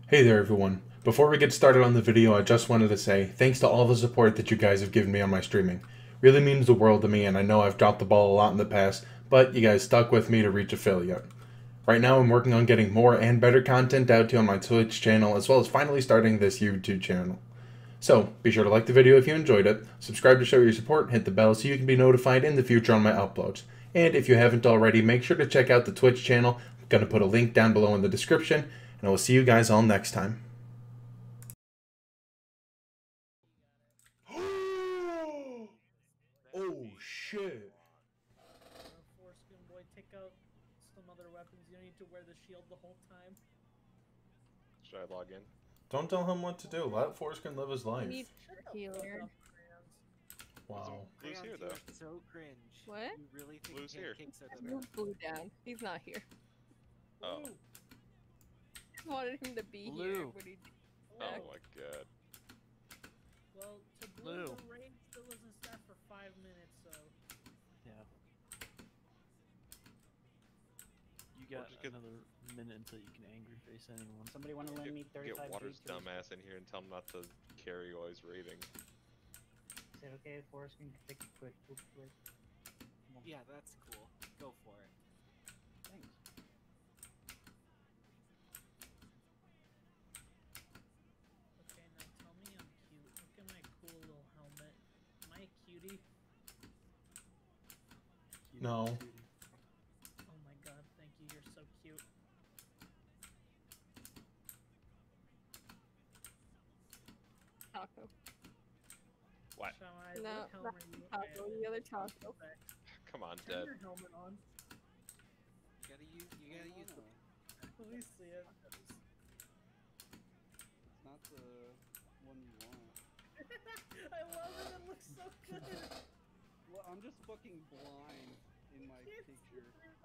Hey there everyone. Before we get started on the video, I just wanted to say thanks to all the support that you guys have given me on my streaming. Really means the world to me, and I know I've dropped the ball a lot in the past, but you guys stuck with me to reach affiliate. Right now I'm working on getting more and better content out to you on my Twitch channel, as well as finally starting this YouTube channel. So, be sure to like the video if you enjoyed it, subscribe to show your support, hit the bell so you can be notified in the future on my uploads. And if you haven't already, make sure to check out the Twitch channel. I'm going to put a link down below in the description, and I will see you guys all next time. Oh shit. Foreskin boy, take out some other weapons. You don't need to wear the shield the whole time. Should I log in? Don't tell him what to do. Let Foreskin live his life. Need healer. Wow. Blue's here though. So cringe. What? You really think Blue's here. pancakes are Move Blue down. He's not here. Oh. I wanted him to be Blue. here, but he Oh my god. Well, to blue, the raid still doesn't start for 5 minutes, so. Yeah. You got another minute until you can angry face anyone. Somebody want to lend me 35 Get Water's feet to dumbass in here and tell him not to carry while he's raiding. Is it okay if Forrest can take a quick poop break? Yeah, that's cool. Go for it. Thanks. Okay, now tell me I'm cute. Look at my cool little helmet. Am I a cutie? No. Oh my god, thank you. You're so cute. Taco. What? Shall I? No, What helmet are you? Taco, the other taco. Come on, Turn Dad. your helmet on. You gotta use the Let me see it. It's not the one you want. I love it. It looks so good. Well, I'm just fucking blind in my picture.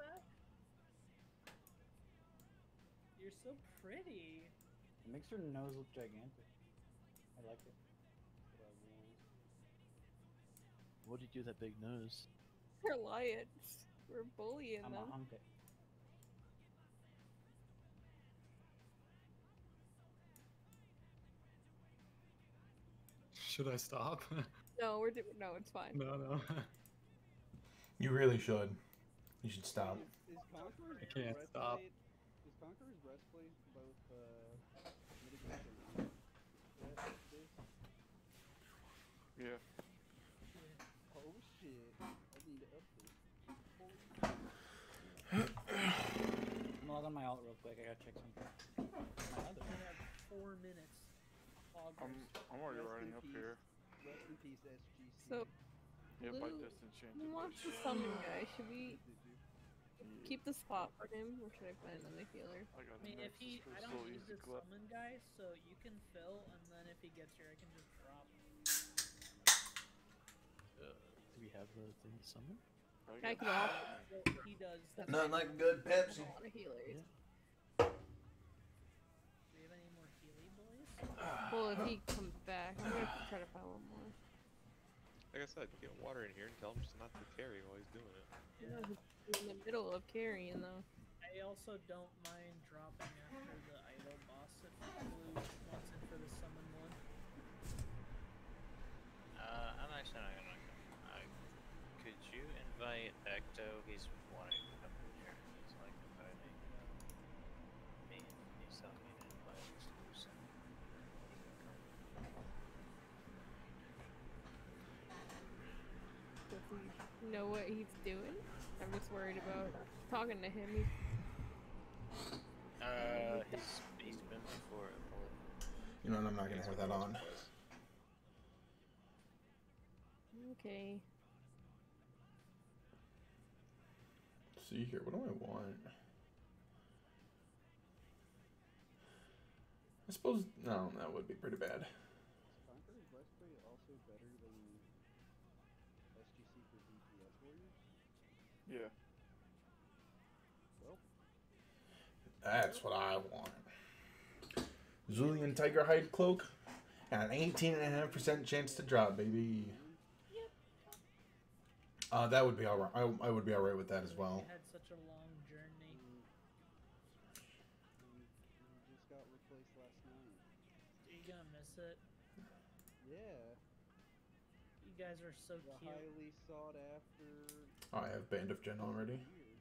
You're so pretty. It makes her nose look gigantic. I like it. But I want. What do you do with that big nose? We're lions. We're bullying I'm them. a hunker. Should I stop? No, no, it's fine. No. You really should. You should stop. Is Conqueror's I can't stop. Is Conqueror's breastplate both mitigation and this? Yeah. Oh shit! I need to update. I'm log on my alt real quick. I gotta check something. My other. We have 4 minutes. I'm already Rest running in up peace. here. Rest in peace, SGC. So, Yeah, by Blue, distance change. who wants to summon guy? Should we Did you? keep the spot for him, or should I find another healer? I got I mean, if he, I don't need easy the clip. summon guy, so you can fill, and then if he gets here, I can just drop. Do we have the thing to summon? I can offer Well, he does. Nothing like a good a Pepsi. lot of healers. Do we have any more Healy boys? Well, if he comes back, I'm gonna try to find one more. Like I said, get Water in here and tell him just not to carry while he's doing it. Yeah, he's in the middle of carrying though. I also don't mind dropping after the idol boss if Blue wants in for the summon one. I'm actually not gonna come. Could you invite Ecto? He's wanting to come in here. He's like inviting me. He's telling me to invite exclusive. Does he know what he's doing? I'm just worried about talking to him. He's been before. You know what? I'm not gonna have that on. Okay. Let's see here. What do I want? I suppose no. That would be pretty bad. Is Conqueror's breastplate also better than SGC for DPS warriors? Yeah. Well, That's what I want. Zulian Tiger Hide Cloak. Got an 18.5% chance to drop, baby. That would be alright. I would be alright with that as well. We had such a long journey. we just got place last night. Are you gonna miss it? Yeah. You guys are so The cute. highly sought after. Oh, I have Band of Jinn already. Weird.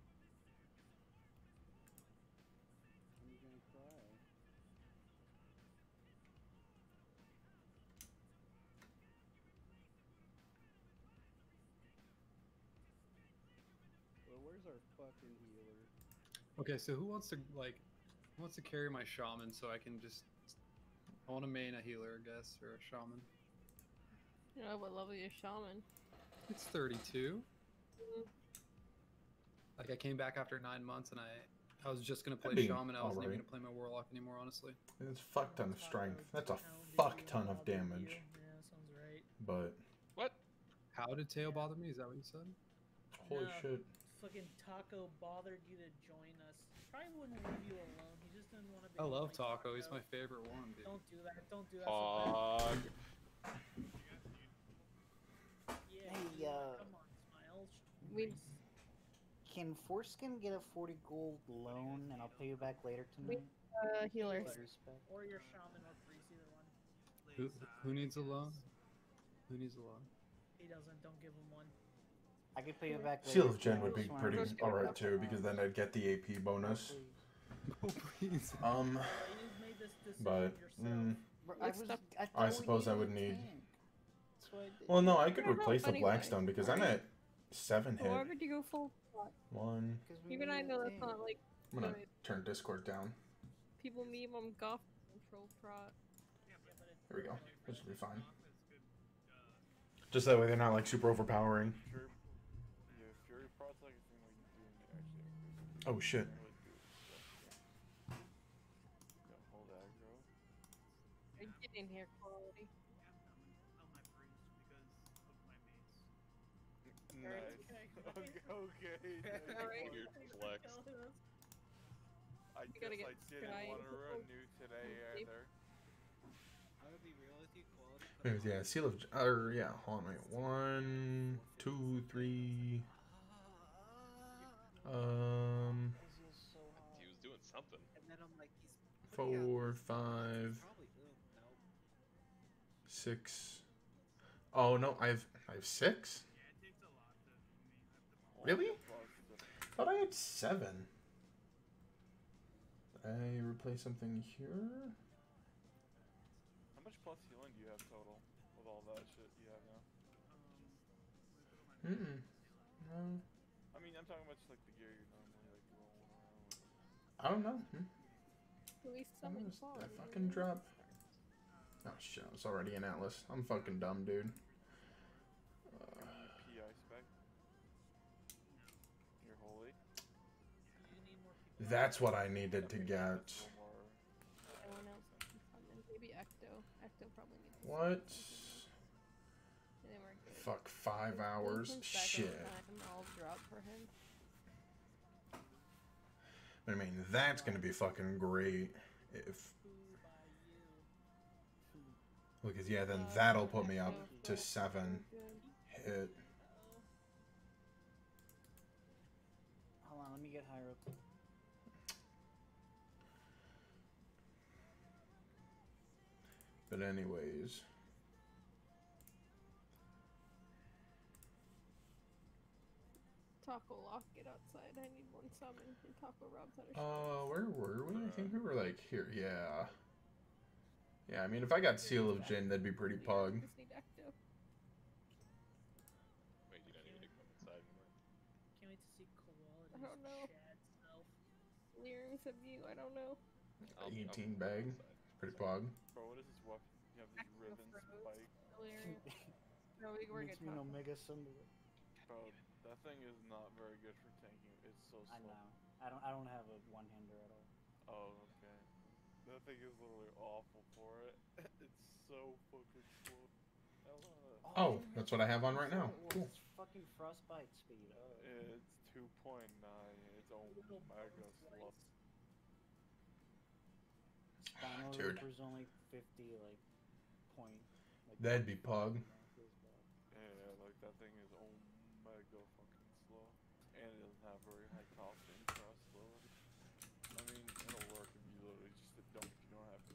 I'm gonna cry. Well, where's our fucking healer? Okay, so who wants to carry my shaman so I can just I want to main a healer, I guess, or a shaman. You know what level is your shaman? It's 32. Mm. Like I came back after 9 months and I was just gonna play That'd be shaman. I wasn't even alright. gonna play my warlock anymore, honestly. It's a fuck ton of strength. That's a fuck ton of damage. Yeah, sounds right. But What? How did Teo bother me? Is that what you said? holy No, shit. Fucking Taco bothered you to join us. Probably wouldn't leave you alone. He just didn't want to be. I love like Taco. He's my favorite one, dude. Don't do that. Don't do that. Fog. Yeah. Hey, Come on, Smiles. We- Nice. Can Foreskin get a 40 gold loan and I'll pay you back later tonight? Healers. With respect. Or your shaman or priest, either one. Who needs a loan? Who needs a loan? He doesn't. Don't give him one. I could pay you back later. Seal of Jinn would be Just wanna pretty respect alright that. too, because then I'd get the AP bonus. Oh, please. You made this decision But yourself. Bro, I suppose I would need. That's what I did. Well, no, I could You're not replace the anyway. Blackstone because I'm at 7 hit. Why would you go full plot? 1. 'Cause we Even made I a know that's thing. not like I'm gonna good. turn Discord down. People meme on golf control trot. There we go. This should be fine. Just that way they're not like super overpowering. Fury, yeah, Fury Prod's like a thing where you do actually. Oh shit. Hold aggro. Get in here, quality. Nice. Okay. Alright. Weird flex. I We guess gotta I get didn't Sky want to and run Hope. new today Hope. either. I would be real with you, quality. Anyways, yeah, Seal of or yeah, hold on, wait. 1, 2, 3. He was doing something. And then I'm like, he's 4, 5, probably no. 6. Oh no, I have 6. Really? Thought I had 7. Did I replace something here? How much plus healing do you have total with all that shit you have now? No. I mean, I'm talking about just like the gear you're normally like rolling around with. I don't know. At least How summon does quality. that fucking drop? Oh shit, it's already in Atlas. I'm fucking dumb, dude. PI spec. You're holy. That's what I needed to get. Everyone else can summon. Maybe Ecto. Ecto probably needs to What? summon. They weren't good. Fuck, 5 hours? When he comes back Shit. anytime, I'll drop for him. I mean, that's gonna be fucking great if. Because yeah, then that'll put me up to 7 hit. Hold on, let me get higher up. But anyways. Taco Lock, get outside. I need one summon. And Taco Rob's out of shit. Where were we? I think we were like here. Yeah. Yeah, I mean, if I got Seal of Jinn, that'd be pretty pug. Just need Ecto. Wait, you don't even come inside anymore. Can't wait to see quality. I don't know. Lyrics of you, I don't know. 18 bag. Pretty pug. Bro, what is this weapon? You have these ribbon spike. Lyrics. No, we're Makes good. me an Taco. Omega Symbol. Bro, that thing is not very good for tanking. It's so slow. I know. I don't have a one-hander at all. Oh, okay. That thing is literally awful for it. It's so fucking slow. Oh, that's what I have on right now. Cool. It's fucking frostbite speed. It's 2.9. It's Omega slow. Spinal Dude. Reaper's only 50, like, point. Like, That'd be pug. Yeah, like that thing is Omega fucking slow. And it doesn't have very high top and cross load. I mean, it'll work if you literally just don't have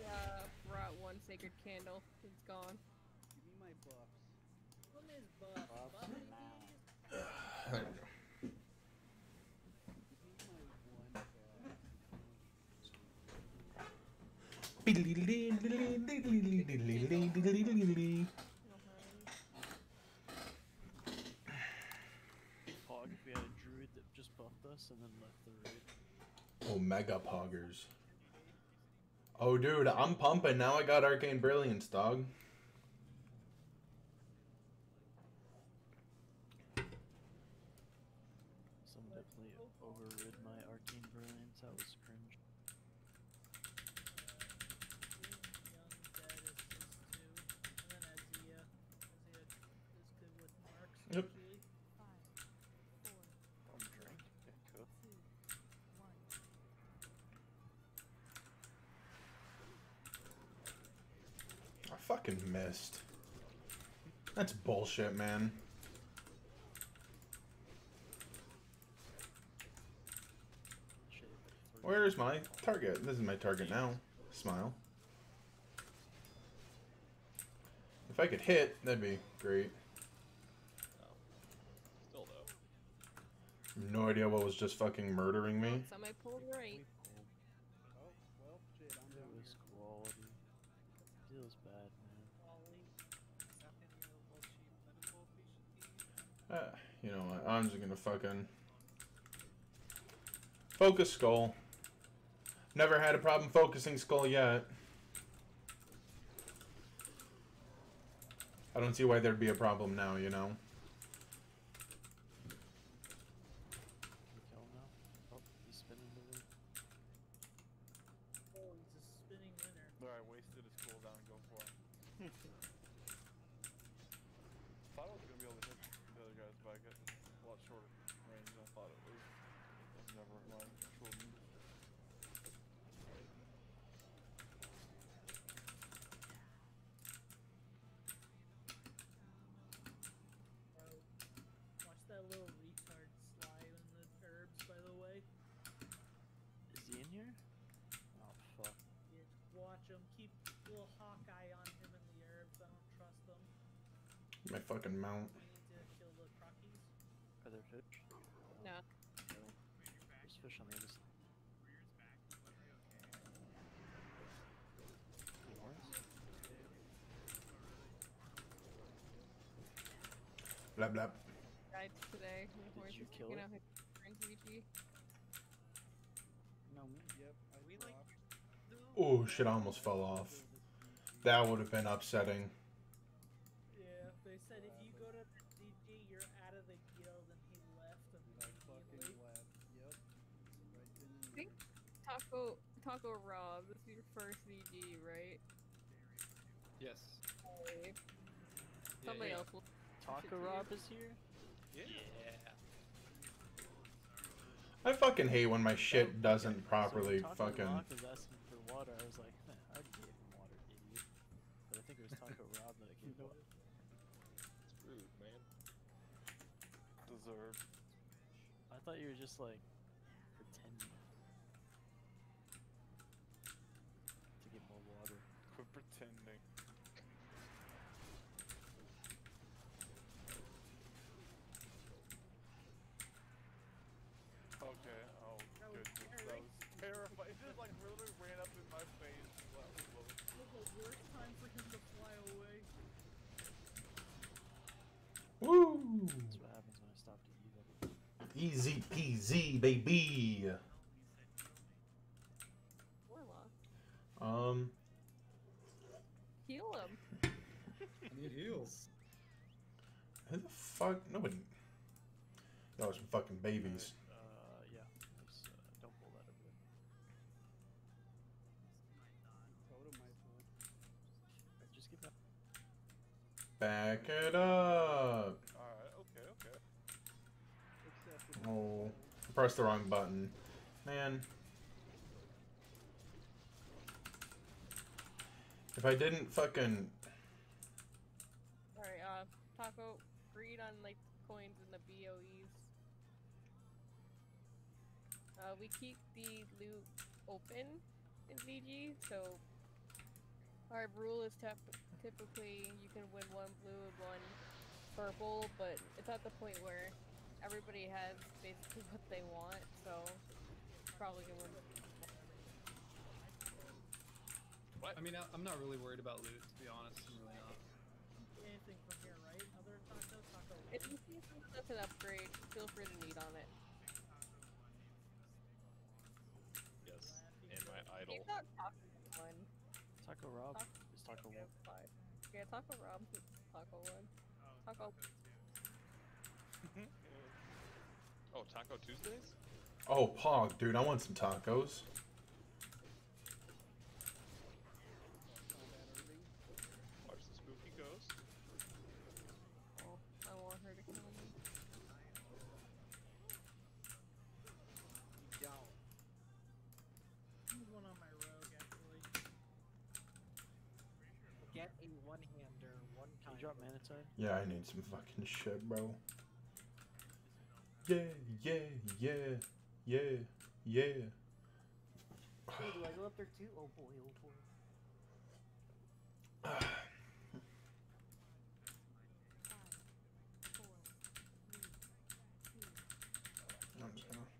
brought one sacred candle. It's gone. Give me my buffs. What is buff? Buffs Buff now. There we go. Give me my one Pog, if we had a druid that just buffed us and then left the raid. Oh, mega poggers. Oh, dude, I'm pumping. Now I got Arcane Brilliance, dog. Someone definitely overrid my Arcane Brilliance. That was cringe. Young dead assist too. And then Azia. Azia is good with marks Yep. usually. I'm drink. Okay, cool. I fucking missed. That's bullshit, man. Shit, like Where's my target? This is my target now. Smile. If I could hit, that'd be great. Still though. No idea what was just fucking murdering me. So I pulled right. Oh, well, shit, I'm It down was here. quality. Feels bad, man. You know what? I'm just gonna fucking focus skull. Never had a problem focusing skull yet. I don't see why there'd be a problem now, you know? Can we kill him now? Oh, he's spinning the wheel. Oh, he's a spinning winner. Alright, wasted his cooldown, go for it. Thought I was gonna be able to hit the other guys, but I got a lot shorter range than I thought it was. That's never mind. Control me. Bro, watch that little retard slide on the herbs, by the way. Is he in here? Oh, fuck. Yeah, watch him. Keep little Hawkeye on him and the herbs. I don't trust them. My fucking mount. We need to kill the crockies. Are there fish? No. There's fish on the other side. Yours? Blah blah. Died today. The horse you is kill taking it? out his friend's VG. No, me? Yep, I dropped. Oh shit, I almost fell off. That would have been upsetting. Yeah, they said if you go to the DG, you're out of the guild, and he left I fucking immediately. left. Yep. Right then and Think there. Taco Rob, this is your first VG, right? Yes. Okay. Yeah, Somebody yeah. else will. Taco Rob is here? Yeah. I fucking hate when my shit doesn't properly so when Taco fucking. Rock was asking for water, I was like, I already gave him water, idiot. But I think it was Taco Rob that I gave water. It's rude, man. Deserved. I thought you were just like pretending to get more water. Quit pretending. Okay, oh That was goodness, that scary. was terrifying. It just like literally ran up in my face. That was low. It was the worst time for him to fly away. Woo! That's what happens when I stop to eat it. Easy peasy, baby. Warlock. Heal him. I need heals. Who the fuck? Nobody. That was some fucking babies. Yeah. Just, don't pull that over there. Totem I pulled. Alright, just give that. Back it up. Alright, okay. Except for Oh, I pressed the wrong button. Man. If I didn't fucking. Alright, Taco, read on like coins and the BOEs. We keep the loot open in VG, so Our rule is typically you can win 1 blue and 1 purple, but it's at the point where everybody has basically what they want, so probably gonna win. What? I mean, I'm not really worried about loot, to be honest. I'm really not. Anything from here, right? Other taco, taco. If you see something that's an upgrade, feel free to need on it. Yes. And my idol. He's not Taco 1. Taco Rob is Taco 1. Yeah, Taco Rob, Taco 1. Taco. Oh, Taco Tuesdays? Oh, Pog, dude, I want some tacos. Watch the spooky ghost. Oh, I want her to kill me. He's one on my rogue, actually. Get a one-hander one Can time. you drop Manatide? Yeah, I need some fucking shit, bro. Yeah, yeah, yeah, yeah, yeah. Hey, do I go up there too? Oh boy, oh boy. I'm just gonna...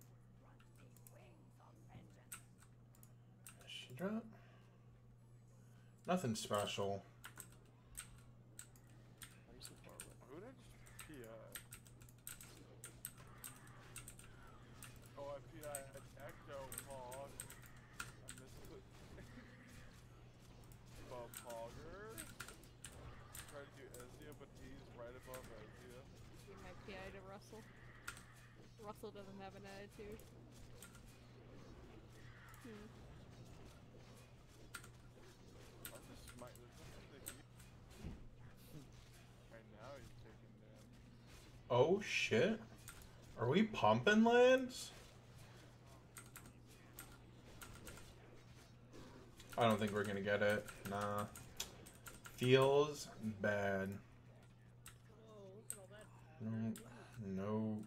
She drop? Nothing special. Why are you so far away? Who did I just PI? Oh, I PI'd Ecto Pog. I missed it. Bob Pogger. Tried to do Ezia, but he's right above Ezia. Give my PI to Russell. Russell doesn't have an attitude. I'm just smite. There's nothing they can Right now he's taking damage. Oh shit. Are we pumping lands? I don't think we're gonna get it. Nah. Feels bad. Whoa, look at all that. Nope. Nope.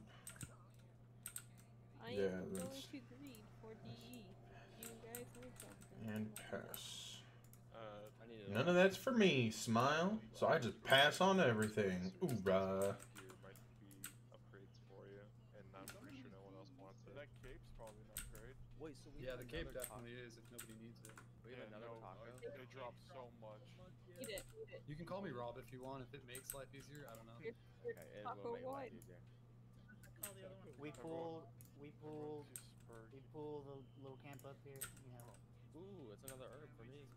I Yeah, am going that's- to greed for DE. You guys need something. And pass. I need None of that's for me, Smile. So I just pass on everything. Oorah. Here might be upgrades for you, and I'm pretty sure no one else wants it. That cape's probably not great. Wait, so we Yeah, have the cape another definitely is if nobody needs it. We have another taco. They drop so much. Eat it, eat it. You can call me Rob if you want, if it makes life easier. I don't know. Here's Okay, it taco will make life wine. easier. Call the other one. We pulled Everyone's too spurred. we pull the little camp up here, you know. Ooh, it's another herb for me.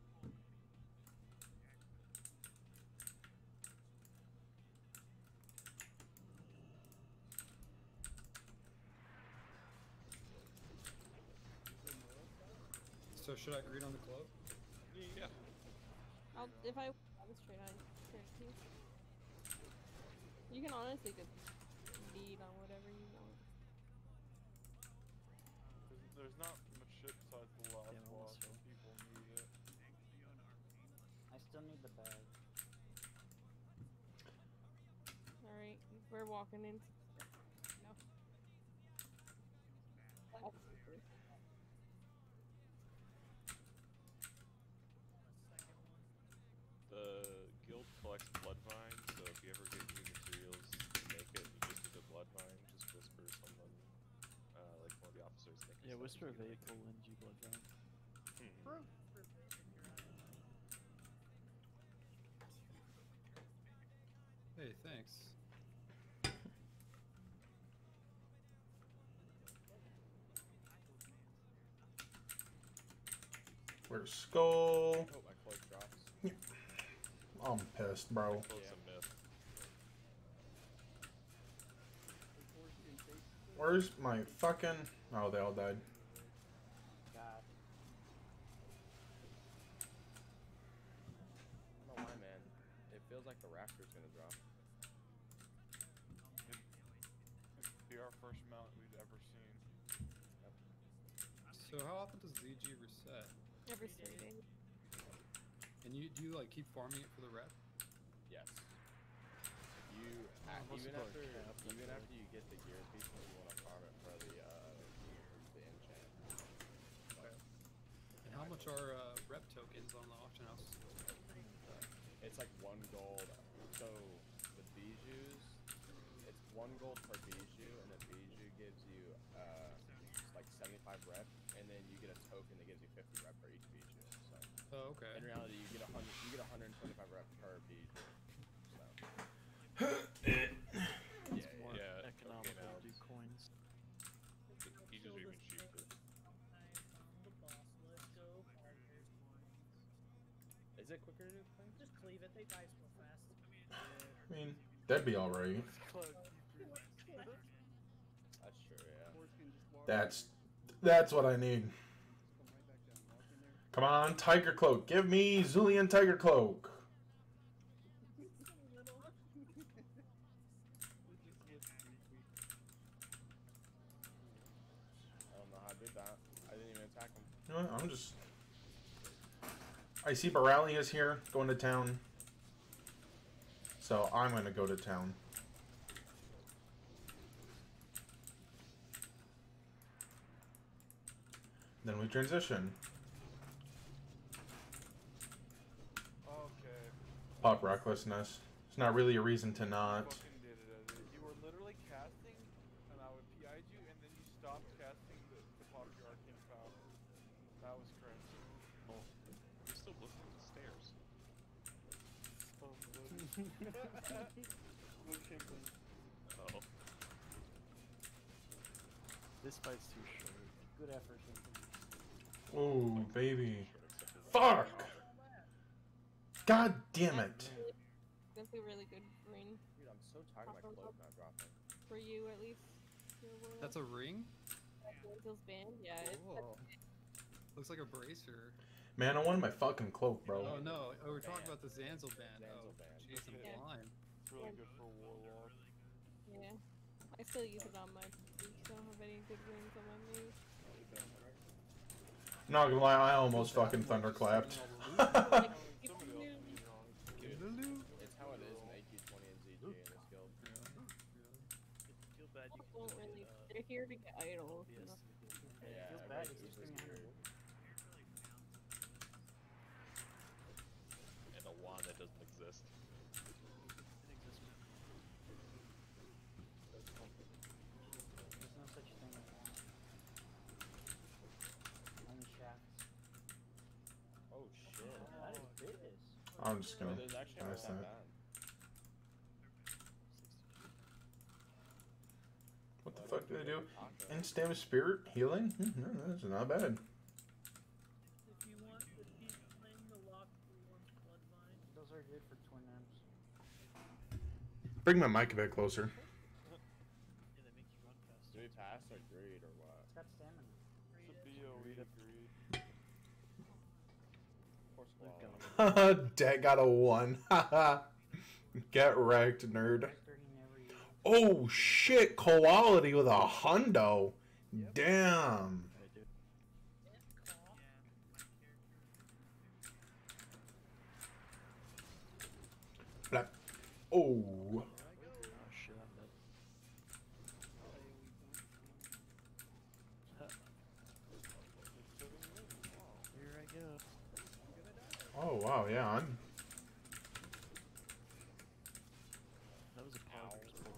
So should I greet on the club? Yeah. If I was straight on turkey. You can honestly just lead on whatever you want. There's not much shit besides the last Yeah, boss, that's and people need it. I still need the bag. Alright, we're walking in. No. The guild collects blood vines, so if you ever get new materials to make it, you just do the blood vine, just whisper someone, like one of the officers. Yeah, Whisper of Eight will lend you blood vein. Hey, thanks. Where's Skull? Oh, my cloak drops. I'm pissed, bro. Close a myth. Where's my fucking... Oh, they all died. God. I don't know why, man. It feels like the raptor's gonna drop. It'd be our first mount we'd ever seen. So how often does ZG reset? Every 3 days. And do you like keep farming it for the rep? Yes. You most even people are after capped, I even feel after you get the gear piece, you want to farm it for the enchant. Okay. And how much are rep tokens on the auction house? it's like 1 gold. So the bijous, it's 1 gold per bijou, and the bijou gives you like 75 rep, and then you get a token that gives you 50 rep for each bijou. So okay. in reality, you get 125 rep per bijou. So More yeah, economical okay, to do coins. He's just even cheaper. The boss, let's go. Fighters, coins. is it quicker to do things? Just cleave it. They die so fast. I mean, that'd be alright. That's true, yeah. Foreskin just walk That's what I need. come right back down. Walk in there. Come on, Tiger Cloak. Give me Zulian Tiger Cloak. I don't know how I did that. I didn't even attack him. You know what? I'm just... I see Boralia's here, going to town. So I'm going to go to town. Then we transition. Okay. Pop Recklessness. It's not really a reason to not. Fucking did it. You were literally casting, and I would PI'd you, and then you stopped casting to pop your arcane power. That was cringe. Oh, he's still looking at the stairs. Oh, good. Good chimping. Oh. This fight's too short. Good effort. Oh, baby. Fuck! God damn it. That's a really good ring. Dude, I'm so tired of my cloak not dropping. For you, at least. That's a ring? Angel's band? Yeah, it's Cool. Looks like a bracer. Man, I wanted my fucking cloak, bro. Oh no, we're talking about the Zanzel band. Zanzel Oh, band. jeez, I'm Yeah. blind. It's really good for Warlock. Yeah. I still use it on my boots. I don't have any good rings on my mace. Not gonna lie, I almost fucking thunderclapped. Like, It's how it is in AQ20 and ZG in this guild. Feel bad you don't can really. They're here to get idols. You know? Yeah, feels bad, right, it's it's just just giving me weird. And a wand that doesn't exist. There's no such thing as one. Only shafts. Oh shit. That is business. I'm just gonna There's actually pass not that. bad. What the fuck did I do? Instant Spirit Healing? No, that's not bad. If you want to keep playing the lock one's bloodvine, Those are good for twin amps. Bring my mic a bit closer. Yeah, they make you run faster. Do we pass or greed or what? It's got stamina. It's a BOE agreed. Or squall. Dad got a 1. Get wrecked, nerd. Character he never used. Oh shit, quality with a hundo. Damn. I do. Blap. Oh. Oh shit, I'm dead. Here I go. Oh wow, yeah, I'm. That was a Poggers pull.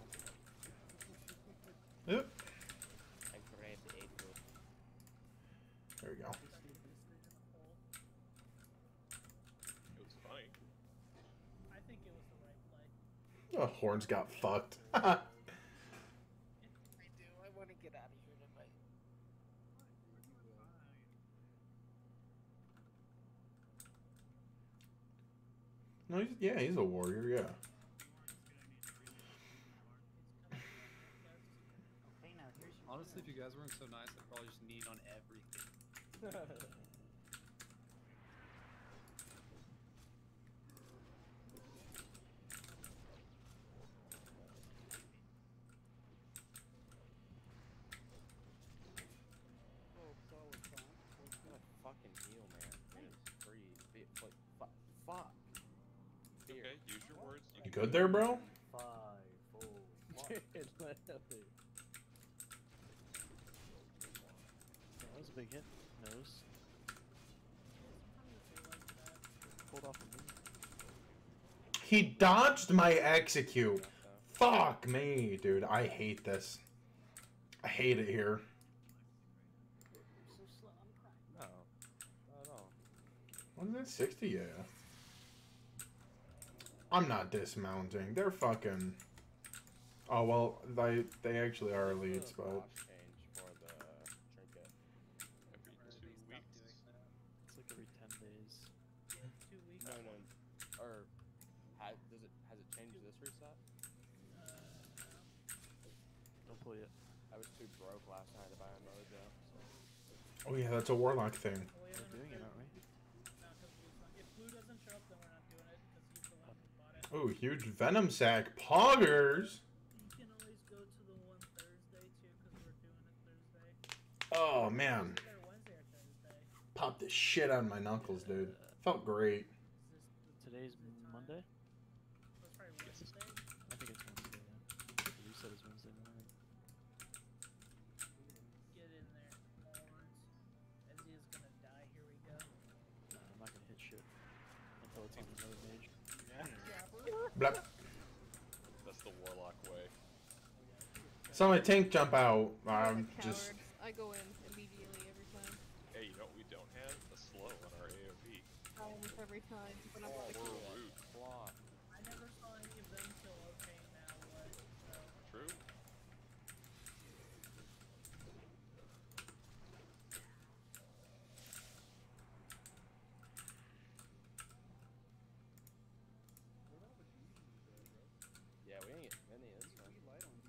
Yep. I grabbed the 8 wood. There we go. It was funny. I think it was the right play. Oh, Horns got fucked. I do. I want to get out of here tonight. No, he's a warrior, yeah. Okay, now here's your Honestly, if you guys weren't so nice, I'd probably just need on everything. Oh, solid font. I'm gonna fucking heal, man. It's free. Fuck. Fear. Okay, use your words. You good there, bro? 5, 4, 1. Dude, literally. That was a big hit. Nose. Pulled off a move. He dodged my execute. Fuck me, dude. I hate this. I hate it here. So slow, I'm crying. No, not at all. What is that? 60? Yeah. I'm not dismounting. They're fucking. Oh well, they actually are elites, but. Change for the trinket. Every Or 2 they stopped weeks. doing that. It's like every 10 days. 2 weeks. No, or has it changed this reset? Don't pull yet. I was too broke last night to buy a mojo. So. Oh yeah, that's a warlock thing. Oh, we We're haven't doing it, approved- aren't we? No, 'cause Blue's not. If Blue doesn't show up, then we're not doing it because he's the one who bought it. Oh, huge venom sack. Poggers! You can always go to the one Thursday too because we're doing it Thursday. Oh man. Either Wednesday or Thursday. Popped the shit out of my knuckles, dude. Felt great. Today's Monday? That's probably Wednesday. I think it's Wednesday, yeah. You said it's Wednesday morning. Get in there, horns. Ezzy is gonna die. Here we go. Nah, I'm not gonna hit shit until it's on another mage. Blah. That's the warlock way. Saw my tank jump out. I'm Just. I go in immediately every time. Hey, you know what we don't have? A slow on our AoE. Almost every time. But I'm Oh, like, we're rude. Claw. I never saw any of them till okay now what? So True? Yeah, we ain't getting any of this, man.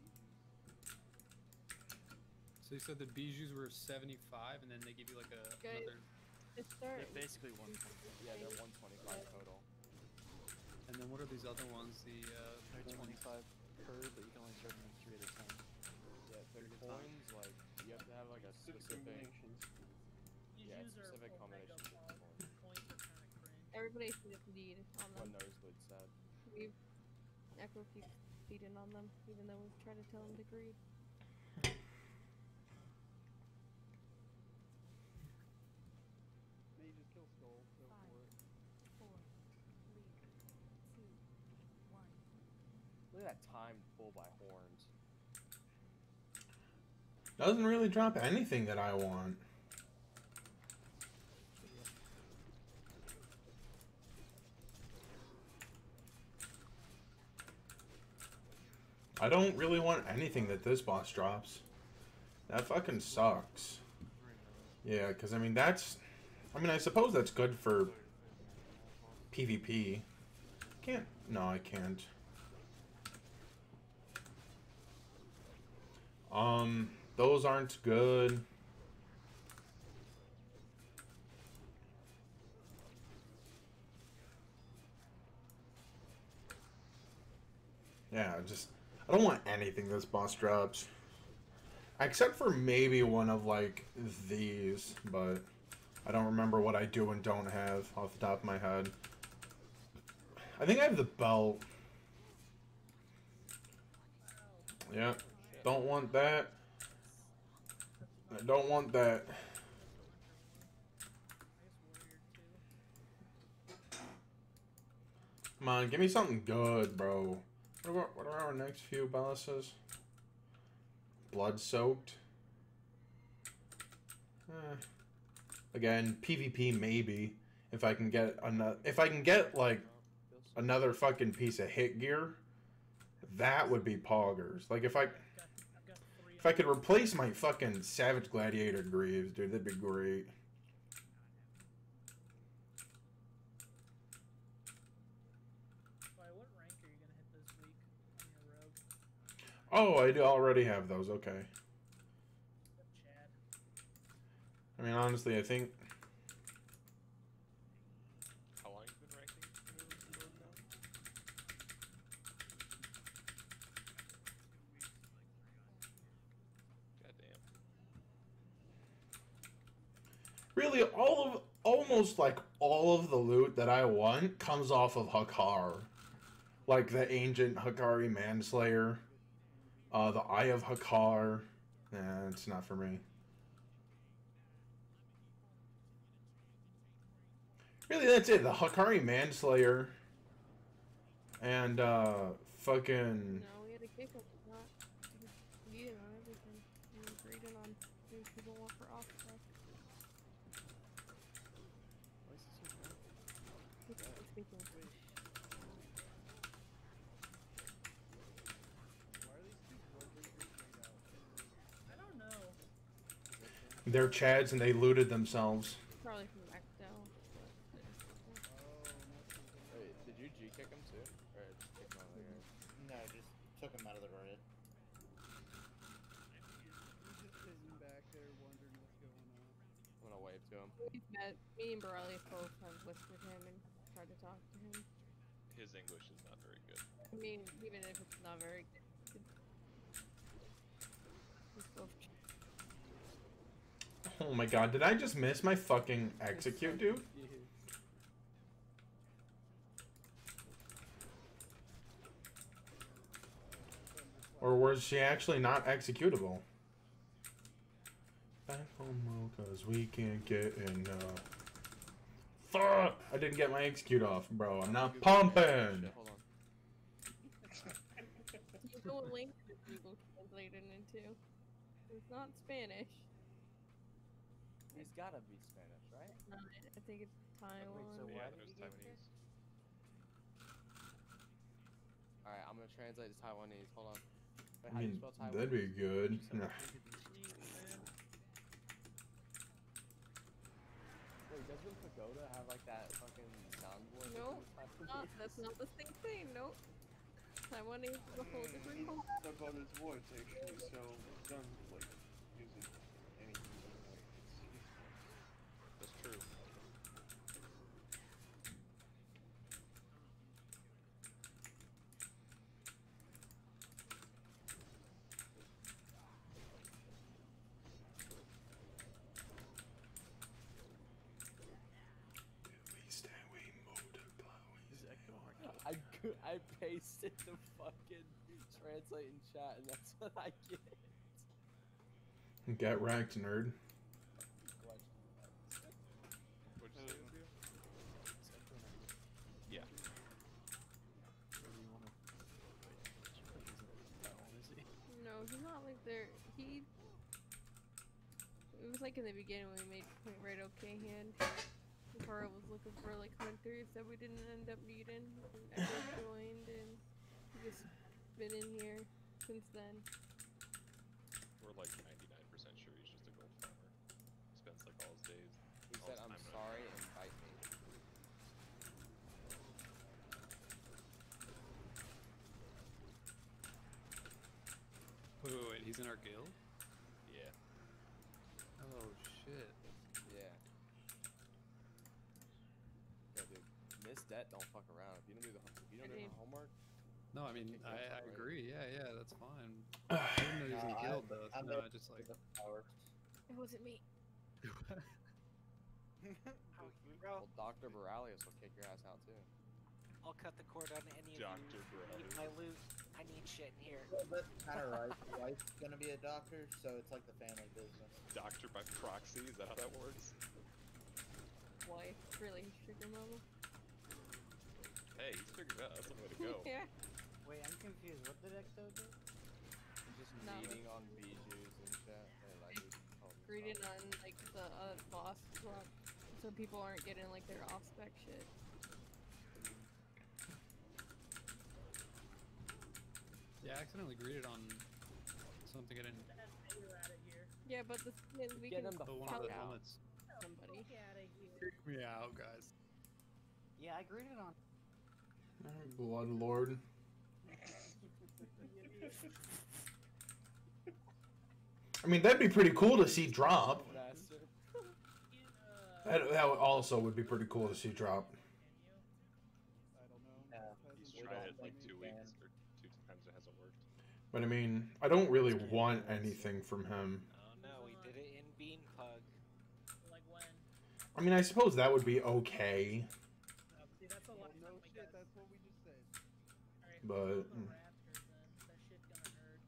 So you said the bijoux were 75, and then they give you like a Guys, another. it's start. They're basically 120. Yeah, they're 125 total. And then what are these other ones? The They're 25 per, but you can only start them in 3 at a time. Yeah, they're coins, like, you have to have, like, a specific... Yeah, it's Bijoux are specific Omega combination of Pog. coins. Coins are kind of cringe. Everybody should lead on What them. Nosebleed said. We've Echo keeps feeding on them, even though we've tried to tell him to greed. Mage's kill skull, go for it. 4, 3, 2, 1. Look at that timed pull by horns. Doesn't really drop anything that I want. I don't really want anything that this boss drops. That fucking sucks. Yeah, because I mean, that's... I mean, I suppose that's good for PvP. Can't... No, I can't. Those aren't good. Yeah, just... I don't want anything this boss drops. Except for maybe one of, like, these, but I don't remember what I do and don't have off the top of my head. I think I have the belt. Yeah, don't want that. I don't want that. Come on, give me something good, bro. What are our next few bosses? Blood soaked. Again, PvP maybe. If I can get like another fucking piece of hit gear, that would be poggers. Like if I could replace my fucking Savage Gladiator Greaves, dude, that'd be great. Why, what rank are you gonna hit this week on your rogue? Oh, I do already have those. Okay. Chad. I mean, honestly, I think. How long have you been ranking your rogue now? Goddamn. Really, almost like all of the loot that I want comes off of Hakar. Like the ancient Hakari Manslayer, the Eye of Hakar. Nah, it's not for me. Really, that's it. The Hakari Manslayer And fucking. No, we had a kick him. Not beat him on everything. We agreed on things people want for off stuff. Why is this so bad? It's speaking. Why are these two blood drinkers made out? I don't know. They're Chads and they looted themselves. Probably from Ecto. Wait, did you G kick him too? Or just kick him out of the game? No, just took him out of the raid. He's just sitting back there wondering what's going on. I'm gonna wave to him. We've met, me and Borelli both have whispered him and tried to talk to him. His English is not very good. I mean, even if it's not very good. He's both. Oh my god, did I just miss my fucking execute, dude? Or was she actually not executable? Back home, cause we can't get enough. Fuck! I didn't get my execute off, bro. I'm not pumping! Hold on. You know what language Google translated into? It's not Spanish. He's gotta be Spanish, right? No, I think it's Taiwan. so Yeah, why there's did you get Taiwanese. Alright, I'm gonna translate to Taiwanese. Hold on. Wait, I how do you mean, spell Taiwanese? that'd be good. Nah. Wait, doesn't Pagoda have like that fucking soundboard? Nope, that's not the same thing. Nope. Taiwanese is a whole different culture. About his voice actually, so don't like use it anything like That's true. I pasted the fucking translate in chat and that's what I get. Get wrecked, nerd. What'd you say, Theo? Yeah. No, he's not like there. He. It was like in the beginning when we made Point Right OK hand. Cara was looking for like hunters that we didn't end up needing. And Echo joined and he's just been in here since then. We're like 99% sure he's just a gold farmer. Spends like all his days. He said, I'm sorry, invite me. Wait, he's in our guild? Yeah. Oh shit. Yeah. Yeah, dude. Miss that don't fuck around. If you don't do the homework. No, I mean, kick you I off the agree. Yeah, that's fine. I didn't know he was in the guild though. So no, I just like. It wasn't me. Well, Dr. Boralius will kick your ass out too. I'll cut the cord on any of Dr. you. I need my loot. I need shit in here. But kind of right. Your wife's gonna be a doctor, so it's like the family business. Doctor by proxy, is that how that works? Wife, really? Sugar mama? Hey, he's figured it out. That's the way to go. Yeah. Wait, I'm confused. What did Ecto do? Just No. reading on Bijou's and shit. And like, Reading on like the boss swap, so people aren't getting like their off spec shit. Yeah, I accidentally greeted on something I didn't. Yeah, but the thing is, we Get can him the one tell of the out. helmets. somebody. Freak me out, guys. Yeah, I greeted on. Blood Lord. I mean, that'd be pretty cool to see drop. That also would be pretty cool to see drop. I don't know. He's tried it like 2 weeks, or 2 times it hasn't worked. But I mean, I don't really want anything from him. Oh no, we did it in Bean Pug. Like when? I mean, I suppose that would be okay. See, that's a lot. No shit, that's what we just said. Alright, But that shit gonna hurt.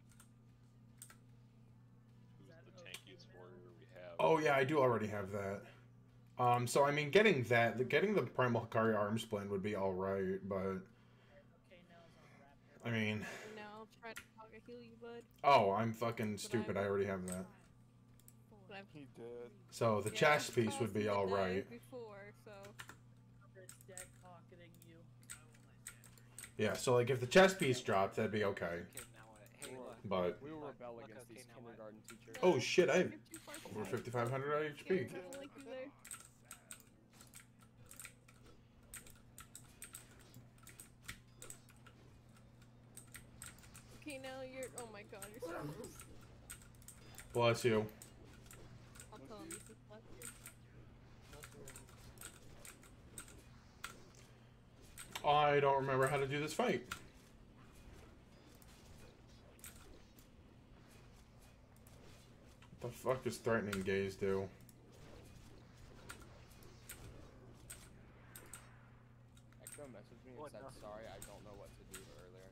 Who's the tankiest warrior we have? oh yeah, I do already have that. So I mean, getting the Primal Hikari arm splint would be all right, but Okay, I mean, Now try to talk a heal you, bud. oh, I'm fucking stupid. I already have that. But I've He did. So the yeah, chest I've piece would caused be him to all die right. Before, so It's dead pocketing you. Yeah, so like if the chest piece dropped, that'd be okay. Okay, now what? Hey, look. But We will Look, rebel look, against okay, these now what? kindergarten teachers. oh shit, I have you're too far to over die. 5,500 HP. Scares don't like you there. Okay, now you're. Oh my god, you're so close. Bless you. I'll tell him this is left here. I don't remember how to do this fight. What the fuck does threatening gaze do? Echo messaged me and What said, the- sorry, I don't know what to do earlier.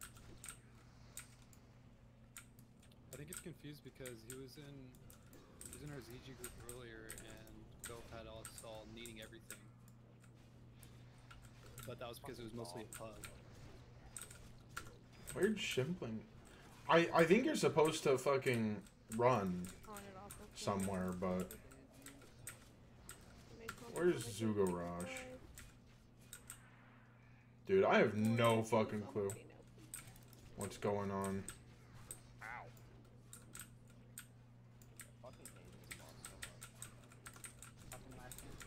I think it's confused because he was in our ZG group earlier, and Goat had us all needing everything. But that was because it was mostly a pug. Weird shimpling. I think you're supposed to fucking run On and off of somewhere, but Make one where's make Zul'Gurub? one Dude, I have no fucking clue Okay, now. what's going on. Ow. I fucking hate this boss so much. Fucking last one.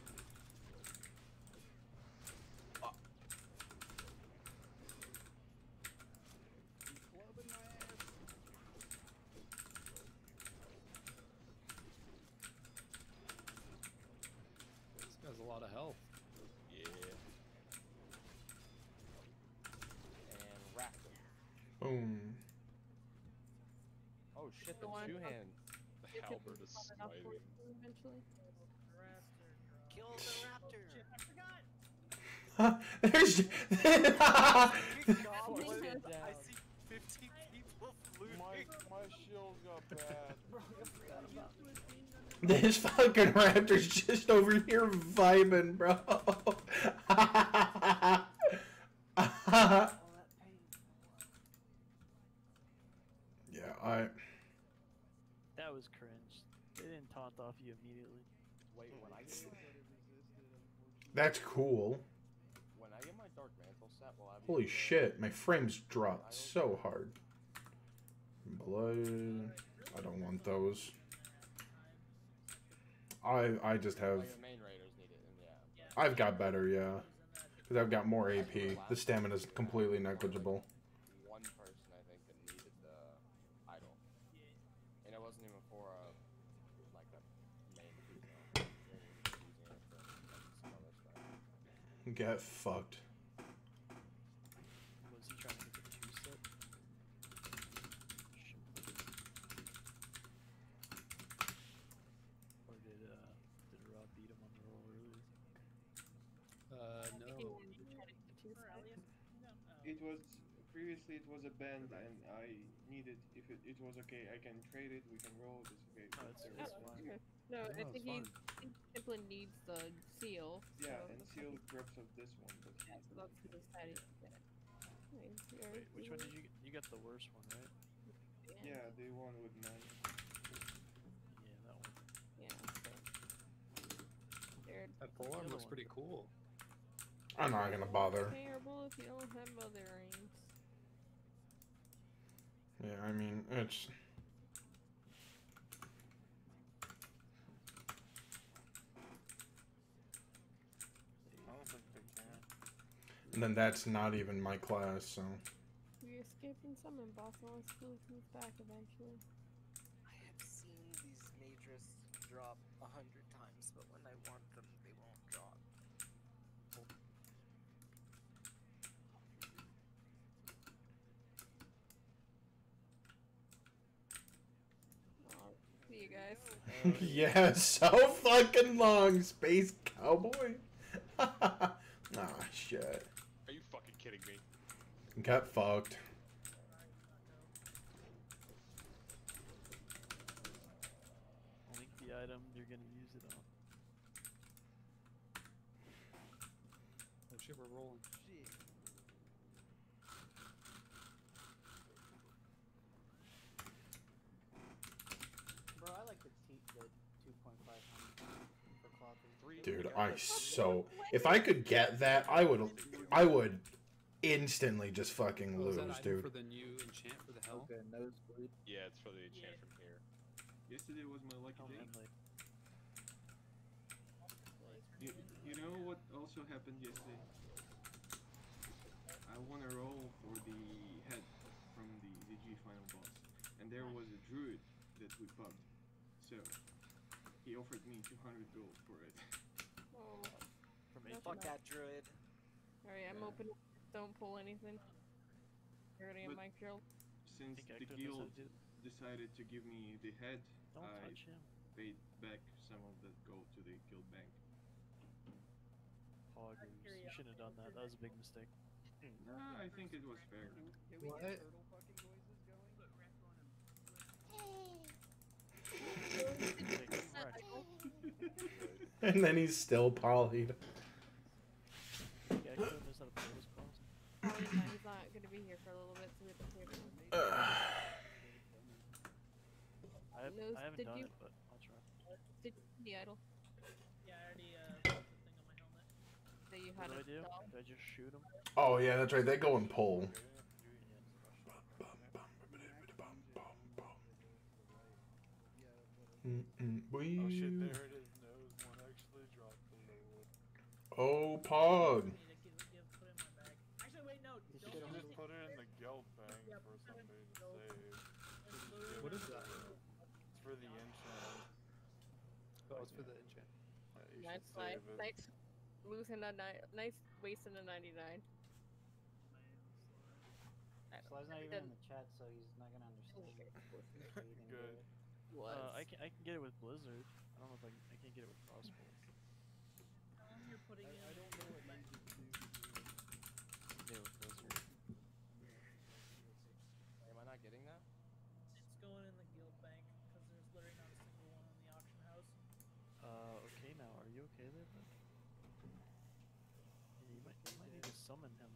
Clubbing my ass. This guy's a lot of health. Yeah. And Raptor. Boom. Oh shit, the Go on. two hand. The If it halberd was is fun enough for smiting. you eventually. Kill the raptor! There's. Goblin! has- I see 15 people looting. My shield got bad. This fucking raptor's just over here vibing, bro. All that pain. Yeah, That was cringe. They didn't taunt off you immediately. Wait, when I get that's cool. when I get my Dark Mantle set, will I be Holy able to- shit, my frames dropped so hard. Blood. I don't want those. I just have. Like, the main raiders need it, and yeah. I've got better, yeah. Because I've got more AP. The stamina's completely negligible. One person I think that needed the idol, and it wasn't even for like a main piece. They were using it for like, some other stuff. Get fucked. Was he trying to get the two set? Or did Rob beat him on the roll earlier? I think he No. wanted to try to get two sides. It was previously it was a band and I needed if it was okay I can trade it, we can roll, it's okay. Oh, it's- There it's was one. fine. No, I it's think he simply needs the seal. Yeah, so and that's seal what- grips of this one, but Yeah, so that's who decided to get it. Nice, you're- Wait, which one did you get? You got the worst one, right? yeah, they won with 9. Yeah, that one. Yeah. So. They're That polearm looks pretty cool. I'm not gonna bother. terrible if you don't have other rings. Yeah, I mean, it's. I don't think they can. And then that's not even my class, so. You're skipping summon boss unless Blue comes back eventually. I have seen these Madras drop 100 times, but when I want them, they won't drop. Oh, see you guys. Yeah, so fucking long, Space Cowboy. Ah, shit. Are you fucking kidding me? Got fucked. Link the item you're gonna use it on. Oh shit, we're rolling. Dude, if I could get that, I would instantly just fucking Oh, is that lose, item dude. for the new enchant for the hell? Okay, nosebleed. Yeah, it's for the enchant from here. Yesterday was my lucky day. Like, You know what also happened yesterday? I won a roll for the head from the ZG final boss, and there was a druid that we pubbed. So he offered me 200 gold for it. Oh. from That's Fuck enough. that druid. Alright, I'm open. Don't pull anything. You're gonna get But- my kill. Since think the Ecto knows how guild to do decided to give me the head, Don't I touch him. paid back some of that gold to the guild bank. Poggers. You shouldn't have done that. That was a big mistake. Nah, I think it was fair. What? And then he's still polyed. Yeah, Ecto knows how to play this boss. Probably not, he's not gonna be here for a little bit, so we have to clear him. Nose, I haven't did done you- it, but I'll try. Did you the idol Yeah, I already put the thing on my helmet. that you What had do I a do? dog? Do I just shoot him? Oh yeah, that's right. They go and pull. Oh shit, there it is. Nose one actually dropped the load. Oh, Pog. Need to put it in my bag. Actually, wait, no. You Don't should use just it. put it in the guild bank Yeah, for put it in somebody to the guild. save. What is that? It's for the enchant. Oh, it's for the enchant. Yeah, you Nice, should save it. nice. Losing a nice wasting a 99. Sly's not even in the chat, so he's not gonna understand. Good. I can get it with Blizzard. I don't know if I can't get it with Frostbolt. You're putting in. I don't know what you can do. Get it with Blizzard. Am I not getting that? It's going in the guild bank because there's literally not a single one on the auction house. Okay now, are you okay there, bud? Yeah, you might need to summon him.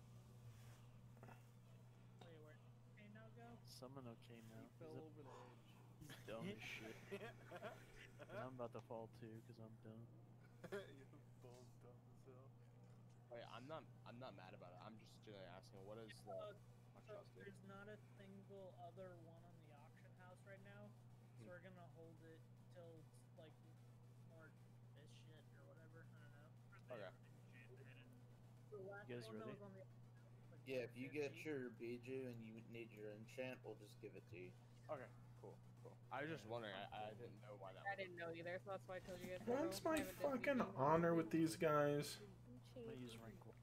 Wait, where? Okay, now go. Summon okay now. He fell over the edge. He's dumb as shit. And I'm about to fall too, because I'm dumb. Your ball's dumb as hell. Wait, I'm not mad about it. I'm just generally asking, what is the So there's not a single other one on the auction house right now, so we're gonna hold it till it's like more this shit or whatever. I don't know. Okay. The last You guys one that ready? was on the Yeah, if you get your Biju and you need your enchant, we'll just give it to you. Okay, cool. I was just wondering, I didn't know why that I was. didn't know either, so that's why I told you guys. What's my fucking honor with these guys? I'm gonna use rank 1.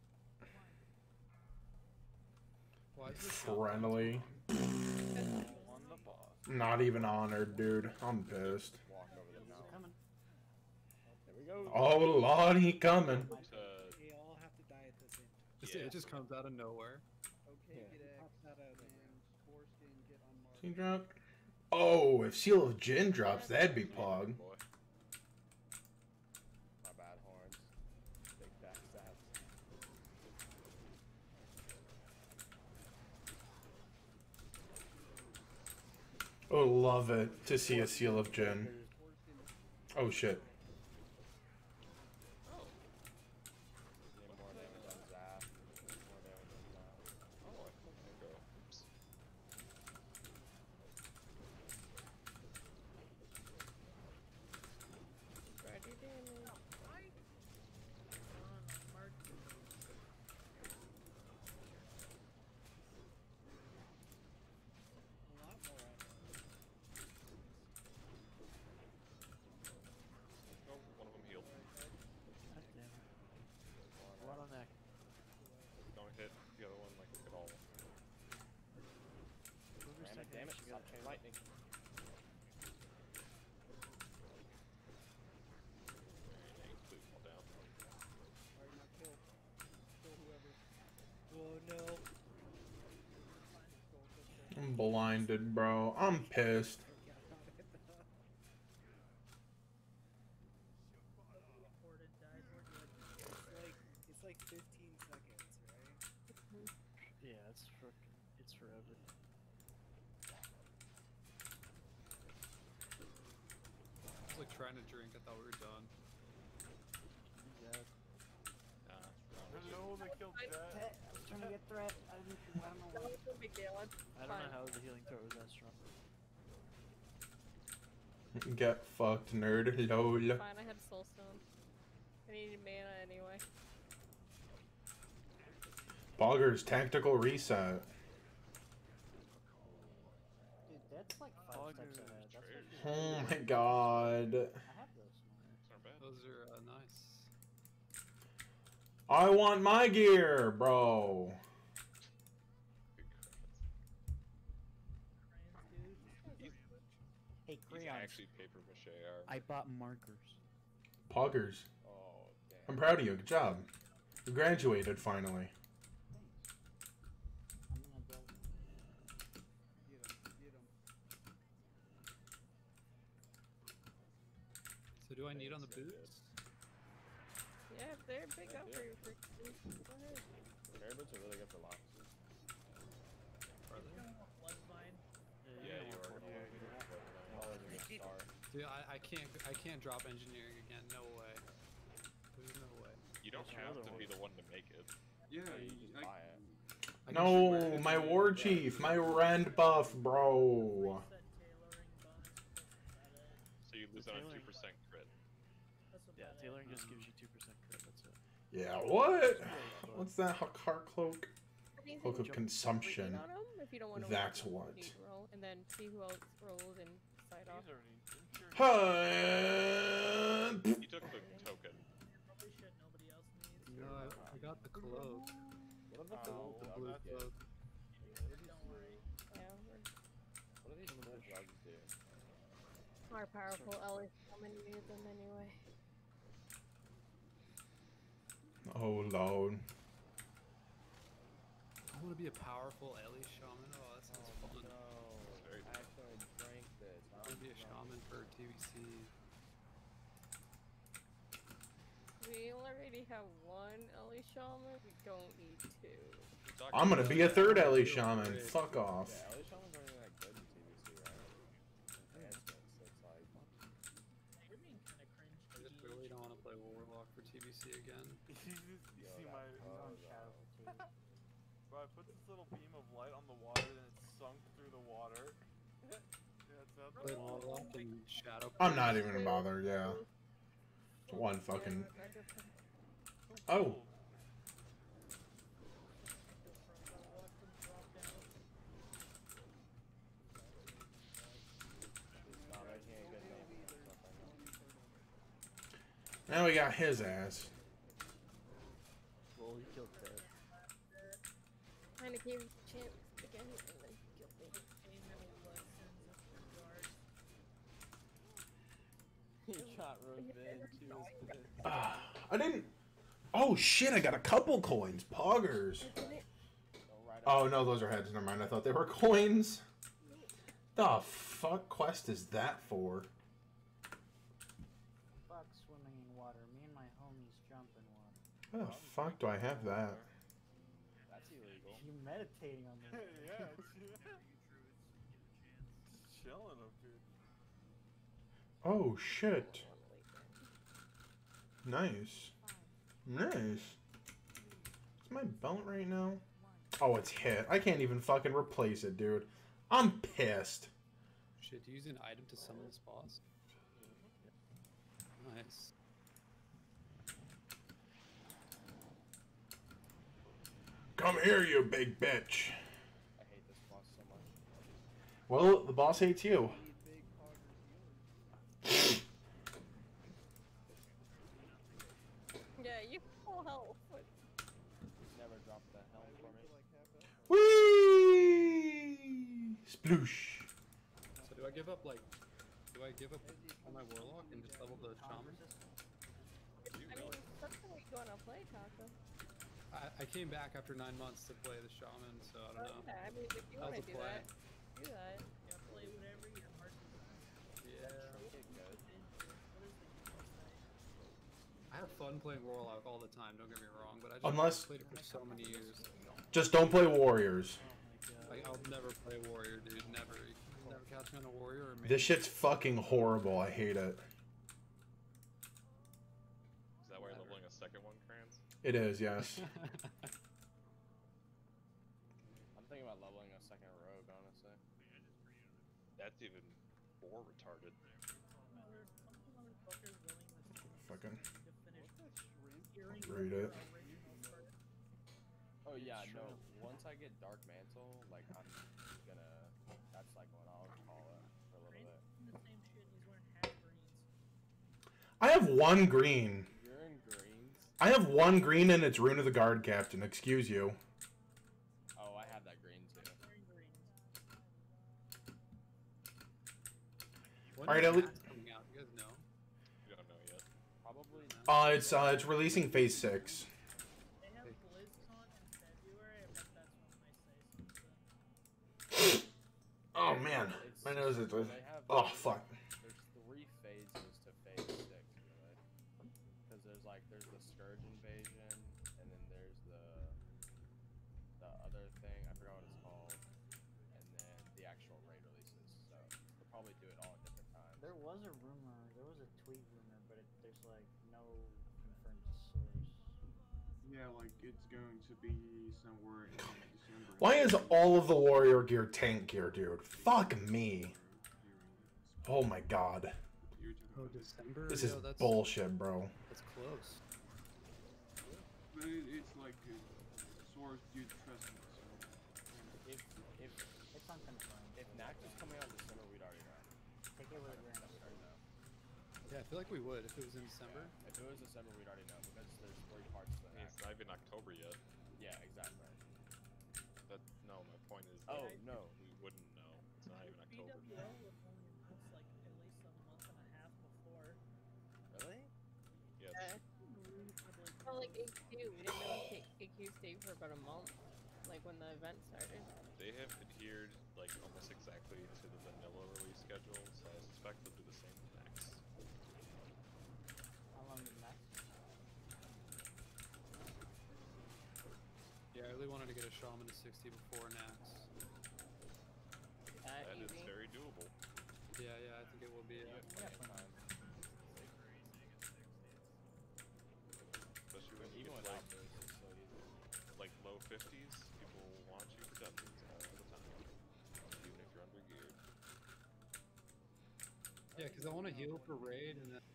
Why is this Friendly. Won the boss. Not even honored, dude. I'm pissed. Walk over the mountain. Coming. There we go. Oh lord, he coming. They all have to die at the same time. It just comes out of nowhere. Okay, get X. And Foreskin, get unmarked. He dropped. Oh, if Seal of Jin drops, that'd be Pog. Boy. My bad, horns. Big fat stats. Oh, love it to see a Seal of Jin. Oh shit. Need more damage on Zap. More damage on Zap. Oh, I think I go. Oops. Ready damage. A lot more. Oh, one of them healed. God damn it. Blood on neck. Don't hit the other one like at all. Damn it, stop chain lightning. Please fall down. Alright, now kill. Kill whoever. Oh no. I'm blinded, bro. I'm pissed. It's like 15 seconds, right? Yeah, it's forever. I was like trying to drink. I thought we were done. one that killed Jet. I was trying to get threat. I don't know That why. was no big deal. It's I don't fine. know how the healing throat was that strong. Get fucked, nerd. LOL. Fine, I had soulstone. I needed mana anyway. Boggers, tactical reset. Dude, that's like 5 steps ahead. That's what Oh my god. I have those. Those are nice. I want my gear, bro. Hey, He's crayons. actually paper mache armor. I bought markers. Poggers. Oh, damn. I'm proud of you. Good job. You graduated finally. So do I need on the boots? Yeah, if they're big up for your freaking go ahead. Fairy boots are really good for losses. Are they? Bloodvine. Yeah, you are. Dude, I can't drop engineering again. No way. There's no way. You don't have to be the one to make it. Yeah, You just buy it. No, my war chief, my rend buff, bro. So you lose on a 2% crit. Yeah, tailoring just gives you 2% crit. That's it. Yeah, what? What's that? Hakar cloak? I mean, Cloak of you consumption. on 'em if you don't want to That's what. roll, and then see who else rolls and side off. You took the token. Probably shit nobody else needs. No, I got the cloak. What The about the blue drugs? cloak. Don't worry. Yeah, What do these blue drugs do? more powerful Ellie. How many need them anyway? Oh, Lord. I want to be a powerful Ellie shaman. Oh, that sounds fun. No, I actually drank this. I want to be a shaman for TVC. We already have one Ellie shaman. We don't need two. I'm gonna be a third Ellie shaman. Fuck off. Yeah, Ellie Shaman's aren't even that good in TVC, right? Enhancements, it's like... You're being kind of cringe. I just really don't want to play Warlock for TVC again. You see my... Bro, I put this little beam of light on the water and it sunk through the water. Yeah, it's not Play Warlock and Shadow. I'm not even gonna bother, yeah. One fucking... Oh! Now we got his ass. Well, he killed Ted. Kinda gave you a chance again, and then killed me. He got revenge. He was pissed. I didn't... Oh shit, I got a couple coins. Poggers. Oh no, those are heads. Never mind, I thought they were coins. The fuck quest is that for? Fuck swimming in water. Me and my homies jump in water. How the fuck do I have that? That's illegal. You're meditating on this. Yeah, it's chilling up here. Oh shit. Nice. Nice. Is my belt right now? Oh, it's hit. I can't even fucking replace it, dude. I'm pissed. Shit, use an item to summon this boss. Nice. Come here, you big bitch. I hate this boss so much. Well, the boss hates you. Yeah, you full health. Never dropped the helm for me. Whee! Sploosh. So do I give up on my Warlock and just level the shaman? I mean, that's the way you wanna play, Taco. I came back after 9 months to play the shaman, so I don't know. Yeah, I mean, if you That was wanna the do plan. that, do that. Yeah, play whatever your heart desires. Yeah. What is the game I have fun playing Warlock all the time, don't get me wrong, but I just Unless- played it for so many years. Just don't play warriors. Like, I'll never play Warrior, dude. Never. You can never catch me on a Warrior or This shit's fucking horrible. I hate it. Is that why you're leveling a second one, Krans? It is, yes. I'm thinking about leveling a second rogue, honestly. That's even more retarded. Some motherfuckers willing to Fucking finish read hearing it. the original part. Oh yeah, no. Once I get Dark Mantle, like I'm gonna. That's like when I'll call it for a little bit. The same shit. He's wearing half greens. I have one green. You're in greens. I have one green and it's Rune of the Guard Captain. Excuse you. Oh, I have that green too. When All right, is at least. Max coming out? You guys know? You don't know yet. Probably not. It's releasing Phase 6. They have BlizzCon in February. I bet that's when they say something. Oh man, my nose is. They have, Oh fuck. There's 3 phases to phase 6, really. Because there's the Scourge invasion, and then there's the other thing, I forgot what it's called, and then the actual raid releases. So they'll probably do it all at different times. There was a rumor, there was a tweet rumor, but there's like no confirmed source. Yeah, like it's going to be somewhere in December. Why is all of the warrior gear tank gear, dude? Fuck me. Oh my god. Oh, December? This is Yo, that's bullshit, bro. That's close. But it's like a source you trust me, so. If It's unconfirmed. if Nax is coming out in December, we'd already know. Take it with a grain of We'd already know. Yeah, I feel like we would if it was in December. If it was December, we'd already know because there's 3 parts to the I mean, it's not even October yet. Yeah, exactly. No, my point is. Oh, that no. We wouldn't know. It's not even October. BWL was only announced like at least a month and a half before. Really? Yes. Well, like AQ, we didn't know AQ stayed for about a month, like when the event started. They have adhered like almost exactly to the vanilla release schedule, so I suspect they'll do the same next. How long did that? Yeah, I really wanted to get a shaman to 60 before Nax. That is very doable. Yeah, I think it will be. Especially when you Even get without like, this, it's so easy. like low 50s, people want you for dungeons all the time, even if you're under geared. Yeah, because I want to heal for raid and then.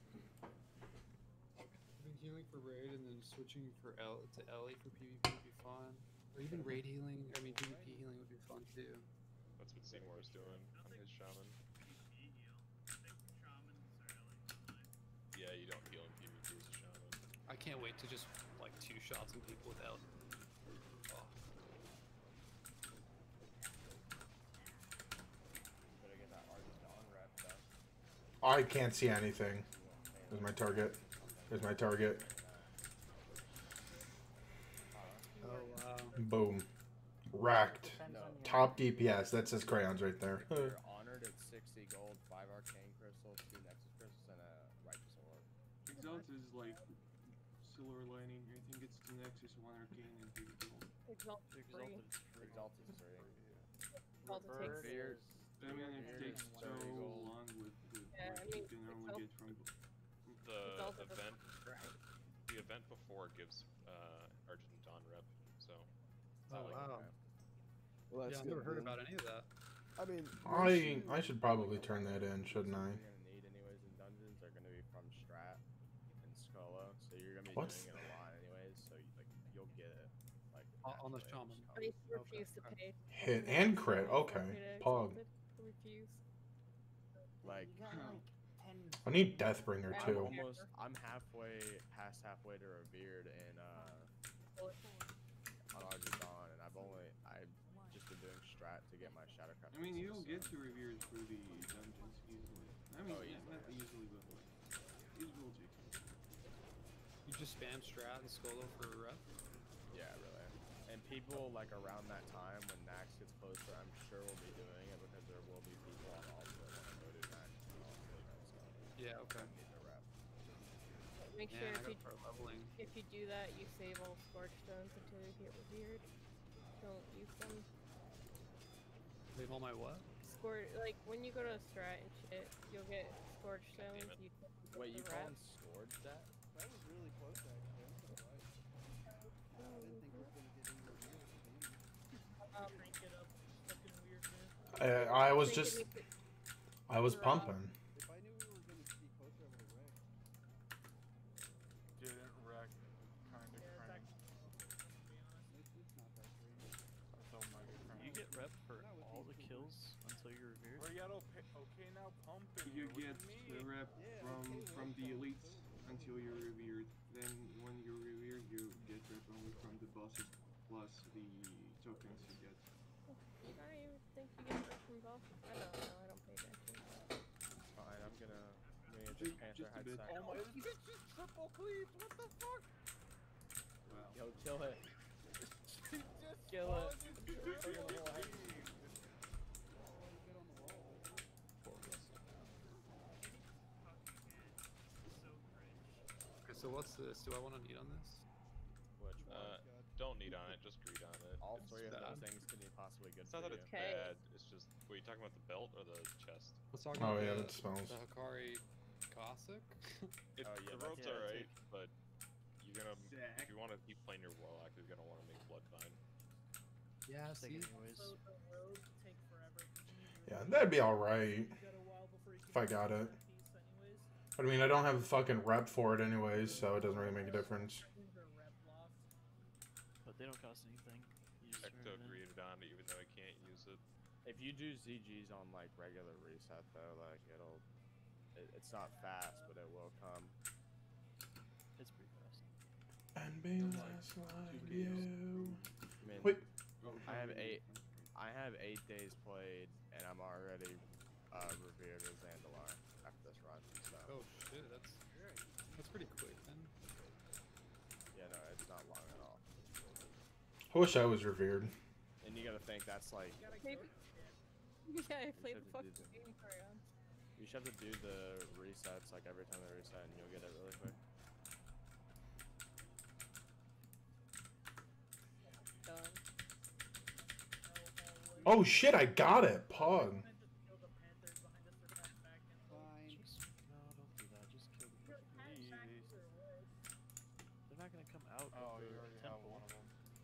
I've been healing for raid and then switching to Ellie for PvP would be fun. Or even raid healing, I mean PvP healing would be fun too. That's what Seymour's doing on his shaman. Yeah, you don't heal in PvP as a shaman. I can't wait to just like 2 shots on people without. Oh. Better get that artist on rep though. I can't see anything. There's my target. There's my target. Oh wow. Boom. Racked. Top DPS. That says crayons right there. You're honored at 60 gold, 5 arcane crystals, 2 nexus crystals, and a righteous orb. Exalt is like silver lining. I think it's the Nexus, 1 arcane, and 2 gold. Exalt is free. Exalt is free. Exalt takes. Fear. I mean, it takes so long with the Yeah, what I mean, you can only get from. The event, the event before gives Argent Dawn rep, so. Oh wow. Well, Yeah, I've never heard about any of that. I mean, I should probably turn that in, shouldn't I? You're gonna need anyways in dungeons are gonna be from Strat and Skolo, so you're gonna be What? doing it a lot anyways. So you'll get it like On the naturally. shaman. But he refused to pay. Hit and crit. Okay. Pog. Refused. Like You got like 10. I need Deathbringer too. I'm past halfway to Revered and on Argent Dawn, and I've just been doing Strat to get my Shadowcraft. I mean, you'll get to revered through the dungeons easily. I mean, not easily, but like, it will take time. You just spam Strat and Skolo for a rep? Yeah, really. And people like around that time when Nax gets closer, I'm sure we'll be doing it because there will be people on Alpha that want to go to Nax and Alpha. So Yeah, okay. need to rep. Make Man, sure I gotta start leveling. if you do that, you save all Scorch Stones until you get revered. Don't use them. Leave all my what? Like when you go to Strat and shit, you'll get Scorch Stones. You Wait, you call rep. them Scourge that? That was really close, actually. I'm surprised. I was think it just, makes it I was drop. pumping. If I knew we were gonna be closer, I would have wrecked. Didn't wreck. Kind of Yeah, it's crank. It's not that great. So mega Do crank. you get rep for Not with all the these kills until you're revered? Rieto, okay, now pumping. You What do get mean? the rep Yeah, from okay, the well, elites until you're revered. Then when you're revered, you get rep only from the bosses plus the tokens you get. You don't even think you get rep from both? I don't know. I don't pay attention. Fine, I'm gonna get this Panther Just a head bit. second. Oh my, this bitch just triple cleaved. What the fuck? Yo, kill it. She just Kill it. triple Kill it. cleaved. Get on the wall. Okay, so what's this? Do I want to need on this? Which one? Don't need on it, just greed on it. All It's three of bad. those things can be possibly good It's for not that you. it's Okay. bad, it's just, were you talking about the belt or the chest? Let's talk Oh about yeah, the, that smells. the Hikari Cossack. It, Oh, yeah, the that's rope's yeah, alright, but you're gonna, Zach. if you want to keep playing your warlock, you're gonna want to make Bloodvine. Yeah, Take see? it anyways. So the road take forever. 'cause you need Yeah, your that'd be alright. You got a while before you If can I got use it. that piece anyways. But I mean, I don't have a fucking rep for it anyways, so it doesn't really make a difference. They're rep loft. But they don't cost anything. You just Ecto turn it in. greeted on it even though I can't use it. If you do ZGs on like regular reset though, like it's not fast, but it will come. It's pretty fast. And be less like you. I mean, Wait. I have 8 days played, and I'm already revered as Zandalar after this run. So Oh shit, that's pretty quick then. yeah, no, it's not long at all. I wish I was revered. And you gotta think that's like Maybe. Yeah, I played should the have to fucking do game for you. you should have to do the resets like every time they reset, and you'll get it really quick. Done. Oh shit, I got it, Pog. Fine. Just, no, don't do that. Just kill the fucking beast. They're not gonna come out Oh, of you the already have temple. one of them.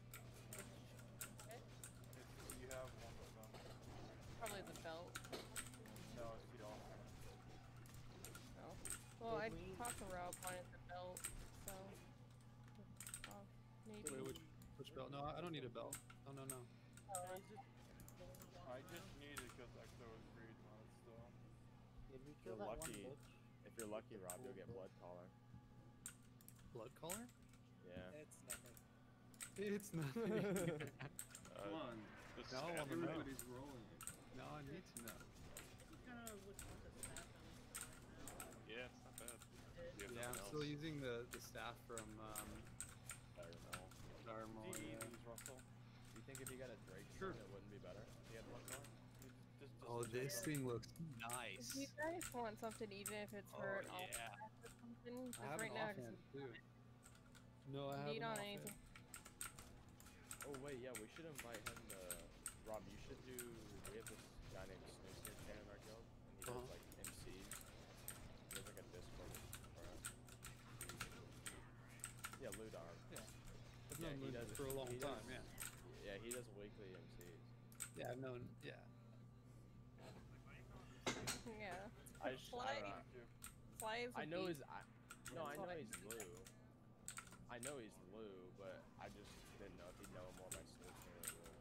You have one of them. Probably the belt. No, it's the offering. No. Well, I Did we- talked to Rob wanted the belt, so. Oh, maybe. Wait, which belt? No, I don't need a belt. Oh no no. I just need it because Ecto is greed mod still. Did we If kill you're that one lucky, bitch? if you're lucky, Rob, you'll get blood collar. Blood color? Yeah. It's nothing. It's not. Come on. The No, I staff- wanna know. Everybody's rolling it. No, I need to know. Kind of looks like a staff at least right now. Yeah, it's not bad. You have Yeah, I'm nothing still else. using the staff from Diurnal. Darmal. Yeah. DEs, Russell. Do you think if you got a Drake Sure. skin, it wouldn't be better if you had blood collar? Oh, this thing looks If nice. you guys want something, even if it's for an Oh, yeah. offhand or something, I because have right an now, offhand too. No, I have need an on offhand. anything. Oh wait, yeah, we should invite him to. Rob, you should do. We have this guy named Snoozer in our guild, and he does like MCs. He has like a Discord for us. Yeah, Ludon. Yeah. I've Yeah, known he Lou does it. for a long He time, does- yeah. Yeah, he does weekly MCs. Yeah, I've known, yeah. Yeah. I just, I Fly. don't know. Fly is I a know beast. his. No, I That's know what I- he's Lou. I know he's Lou, but I just didn't know if he'd know him more by Snoozer or Lou.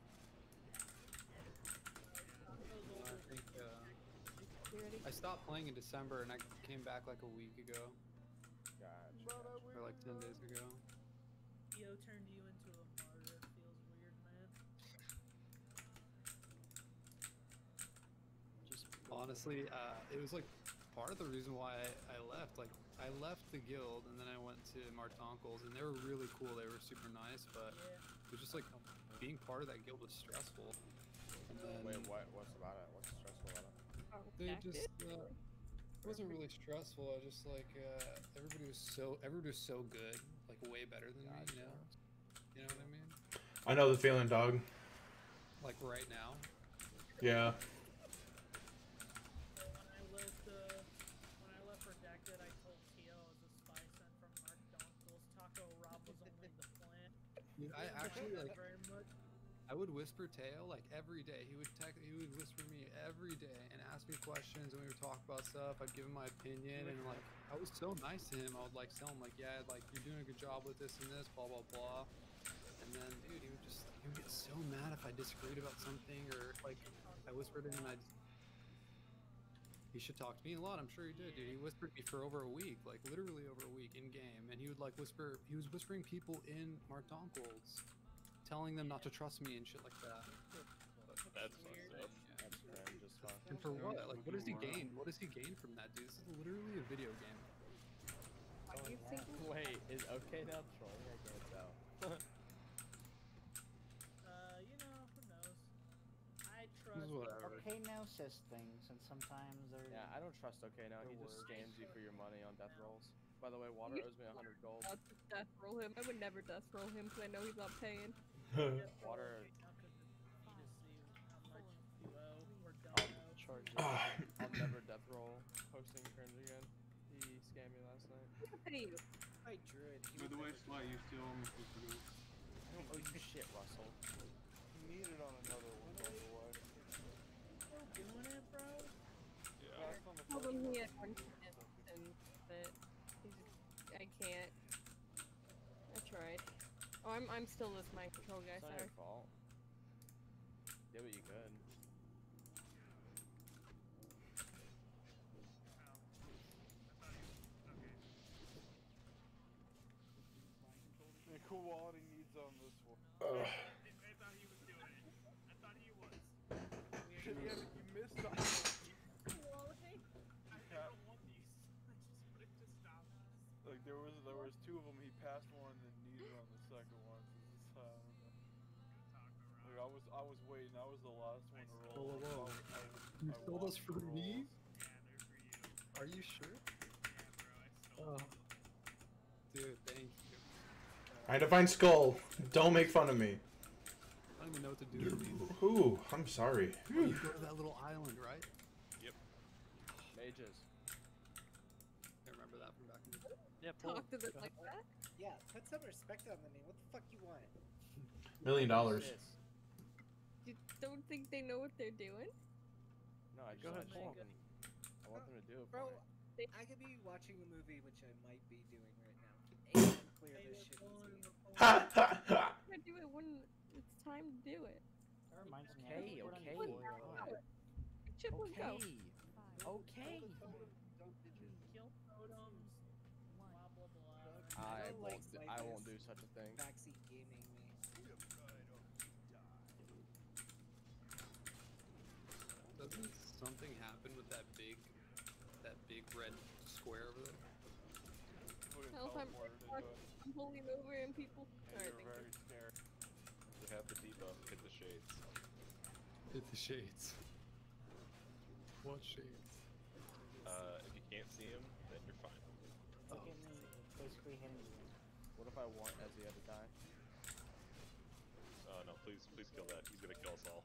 I think, You ready? I stopped playing in December and I came back like a week ago. Gotcha. Or like 10 days ago. EO turned you into a martyr. It feels weird, man. Just Honestly, it was like part of the reason why I left. Like, I left the guild and then I went to Martonkles and they were really cool. They were super nice, but it was just like being part of that guild was stressful. And then Wait, what's about it? What's stressful about it? they just it wasn't really stressful. I just like everybody was so good, like way better than me. You know what I mean? I know the feeling, dog. Like right now. Yeah. When I left Redacted, I told Tio I was a spy sent from Mark Donkel's. Taco Rob was only the plant. Dude, I Didn't actually that like. very much. I would whisper Teo like every day. He would whisper me every day and ask me questions, and we would talk about stuff. I'd give him my opinion, and like I was so nice to him. I would like tell him like, yeah, like you're doing a good job with this and this, blah blah blah. And then, dude, he would get so mad if I disagreed about something, or like I whispered him and he should talk to me a lot. I'm sure he did, dude. He whispered me for over a week, like literally over a week in game, and he would like whisper. He was whispering people in Martonkols, telling them not to trust me and shit like that. That's messed up. That's cringe as fuck. And for what? Like, what does he gain? What does he gain from that, dude? This is literally a video game. Wait, is okay now trolling? I can't tell. You know, who knows? I trust. Whatever. Okay now says things, and sometimes they're. Yeah, I don't trust okay now. He just scams you for your money on death rolls. By the way, Water owes me 100 gold. I'll just death roll him. I would never death roll him because I know he's not paying. Water. I'll never death roll posting cringe again. He scammed me last night. Hi, Druid. By the way, Sly, you still owe me 50 gold. I don't owe you shit, Russell. Need it on another one, by the way. Still doing it, bro? Yeah. Fast on the Told first him he one. had one chance, and that I can't. I tried. Oh, I'm still this mind control guy. It's not Sorry. your fault. Did what you could. The quality needs on this one. Ugh. I thought he was doing it. I thought he was. Yeah, but you missed the quality. I don't want these. I just put it to stop. Like there was two of them. He passed one and then needed on the second one. So like I was waiting. I was the last one to roll. Whoa. You stole those for me? Are you sure? Oh. Dude, thank you. I define skull. Don't make fun of me. I don't even know what to do with these. Ooh, I'm sorry. Oh, you go to that little island, right? Yep. Mages. I remember that from back in the day. Yeah, Talk to them like that? Yeah, put some respect on the name. What the fuck you want? $1 million. You don't think they know what they're doing? No, I just Go ahead, I Paul. want them to do it Bro, for me. I could be watching a movie, which I might be doing right now. And clear this shit easy. Ha ha ha! I do it when it's time to do it. That reminds me. Okay, okay. Chip would go. Okay. Kill totems. Blah blah blah. I won't do such a thing. Backseat gaming me. Doesn't something happen with that big red square over there? Hell, I'm pulling over and people. Alright, thank you. scared. You have the debuff, hit the shades. Hit the shades. What shades? If you can't see him, then you're fine. Look at me. It's basically hitting you. What if I want Ezia to die? No, please kill that. He's gonna kill us all.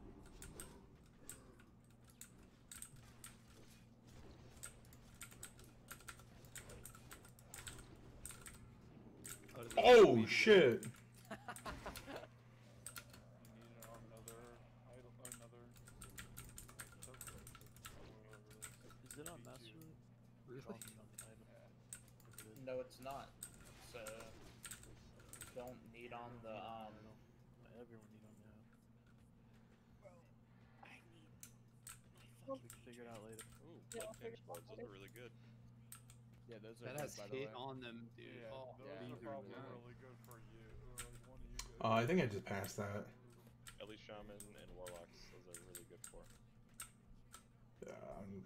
Oh shit! You need another Is it on Master? Really? No, it's not. So don't need on the Everyone need on that. I need We can figure it out later. Ooh, blood tinge buds. Those are really good. Yeah, those are That good, has by the hit way. on them, dude. Yeah, Oh, those yeah. are probably Yeah. really good for you. Or like one of you guys. I think I just passed that. Ellie Shaman and Warlocks, those are really good for. I'm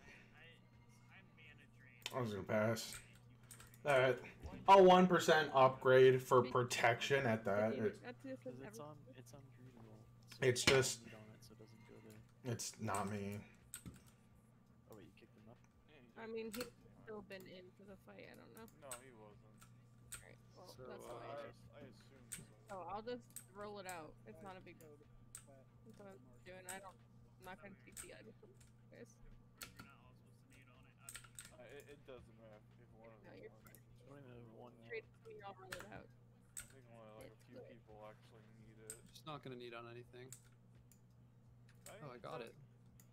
I was gonna pass. Alright. A 1% upgrade for protection at that. That's just Because every- it's unreadable. It's just- Read on it, so it doesn't go there. It's not me. Oh wait, you kicked him up? I mean, he's still been in for the fight. I don't know. No, he wasn't. Alright, well, So, that's I, fine. I assume so. Oh, I'll just roll it out. It's not a big deal. That's what I'm doing. I'm not gonna take the item from you guys. It doesn't matter if one of No, them you're wants it. You don't even have one yet. Trade it to me, I'll roll it out. I think only like a few people actually need it. It's not gonna need on anything. Oh, I got it.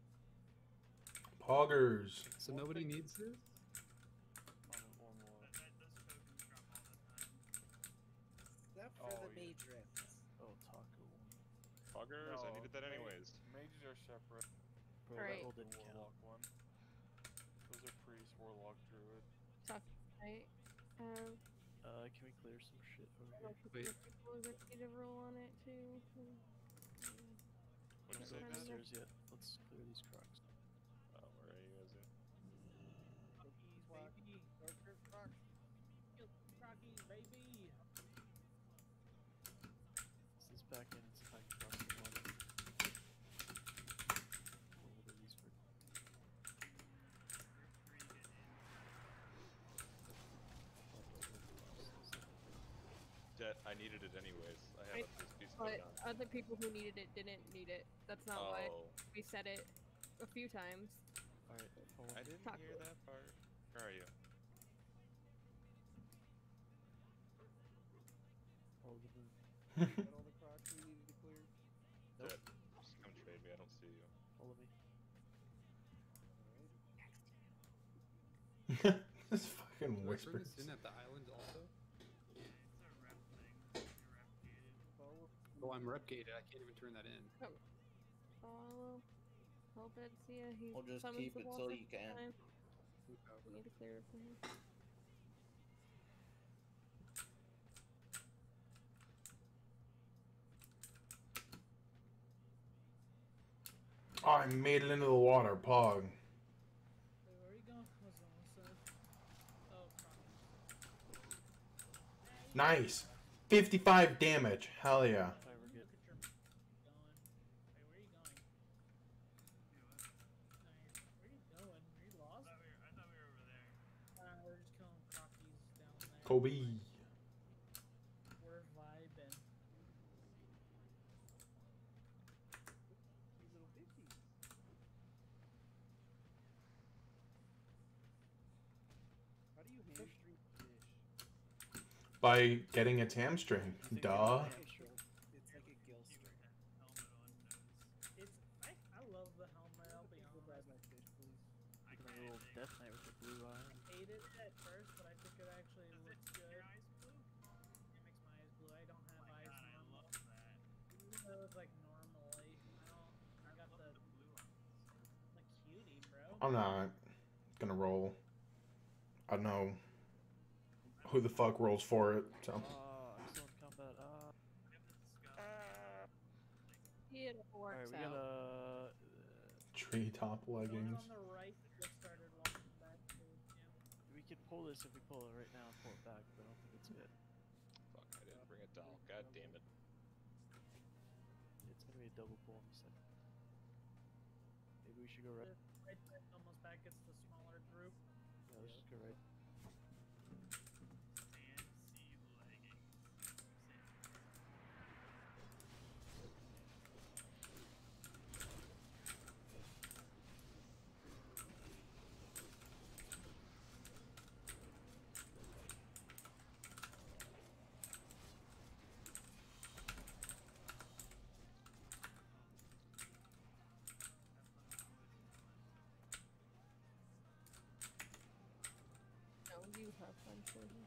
Poggers. So nobody needs this? One more. Except for the mage rifts. Oh, taco. Poggers, I needed that ma- anyways. Mages are separate. Bro, Right. that roll didn't count. Warlock one. Those are priest, warlock, druid. Talk, right? Can we clear some shit over I here? don't think other people are ready to roll on it too. What'd you Don't say, go Matt? upstairs yet. Let's clear these crocs. Oh, where are you guys at? Crockies, baby. Darker crocs. Crockies, baby. This is back in. It's back across the water. What are these for? I needed it anyways. I have this piece of But it on. other people who needed it didn't need it. That's not why Oh. we said it a few times. Alright, I didn't Taco. hear that part. Where are you? Hold the move. Got all the crocs we needed to clear. Nope. Dead. Just come trade me. I don't see you. Follow me. This fucking Did I turn whispers. this in at the island also? Oh, I'm rep gated. I can't even turn that in. Follow. Help Edsia. He We'll just summons keep the it wall till every you can. time. We need to clear it for him. Oh, I made it into the water, Pog. Wait, where are you going? What's on this side? Oh, crockies. Nice. 55 damage. Hell yeah. If I ever get. Look at your going. Wait, where are you going? Where are you going? Are you lost? I thought we were over there. We're just killing crockies down there. Kobe. We're vibing. These little bitches. How do you hamstring fish? By getting its hamstring. Duh. It's like a gill string. I love the helmet, I'll be Go grab honest. my fish, please. Look at my little death knight with the blue eye. I hated it at first, but I think it actually looks good. It makes my eyes blue. I don't have eyes normal. I love that. They look like normally. I got the cutie, bro. I'm not gonna roll. I don't know who the fuck rolls for it, so. I'm still in combat. It Alright, works we out. got Treetop leggings. On the right, just started walking back to we can pull this if we pull it right now and pull it back, but I don't think it's good. Fuck, I didn't bring a doll. God damn it. It's gonna be a double pull in a second. Maybe we should go right. right there, almost back. It's the smaller group. Yeah, let's just go right. No, you have fun choosing.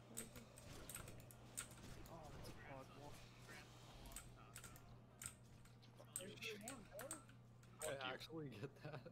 Oh, that's a quad wall. I actually get that.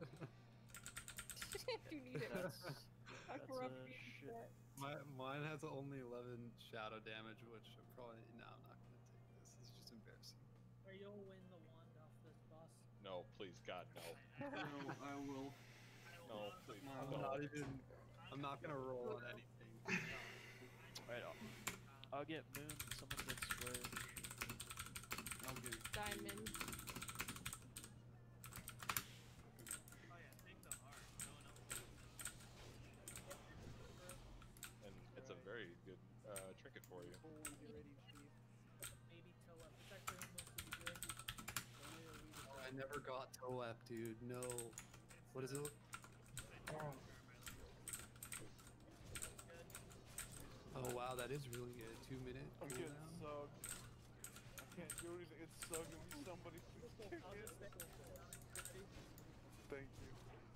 You need it. That's rough a you shit. get. Mine has only 11 shadow damage, which I'm probably no. I'm not gonna take this. It's just embarrassing. Or you'll win the wand off this boss. No, please, God, no. No, I will. No, please, I'm no. not even. I'm not gonna roll on anything. Right, I'll get moon. Someone gets square. I'll get Diamond. And it's a very good trinket for you. Get ready, Steve. Maybe toe up. It's actually almost to be good. I never got Toep, dude. No. What is it? Oh wow, that is really good. 2 minute I'm getting cooldown. sucked. I can't do anything. It's sucking me. Somebody please kick it. Thank you.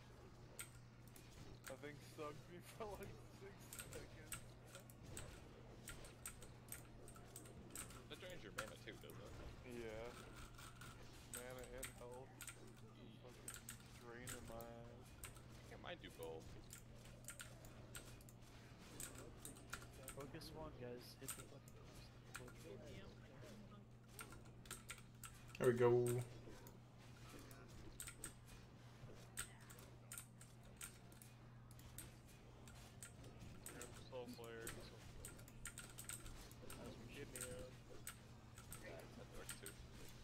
I think sucked me for like 6 seconds. That drains your mana too, doesn't it? Yeah. Mana and health. Fucking draining my ass. I might do both. Focus one, guys. Hit the fucking There we go. Soulslayer. Give me a... Yeah, that works too.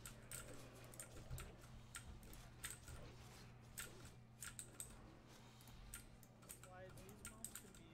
Why these mounts can be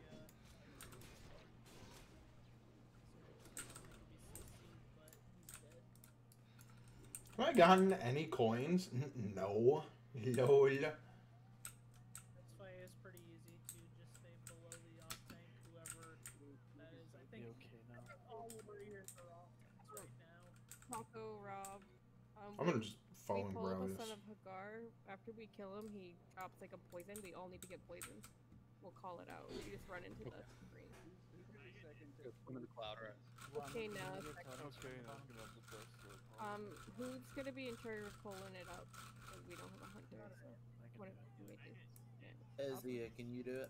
Have I gotten any coins? No. LOL. This fight is pretty easy to just stay below the off tank, whoever that is. I think okay now. all warriors are off tanks right now. Taco Rob. I'm gonna just follow we pull up a Grodius. son of Hagar. After we kill him, he drops like a poison. We all need to get poisoned. We'll call it out. You just run into the screen. Swim in the cloud, right? Okay, now. Okay, now I'm gonna have to press the... Who's gonna be in charge of pulling it up? 'Cause we don't have a hunter, so what if we do? Yeah. Ezia, can you do it?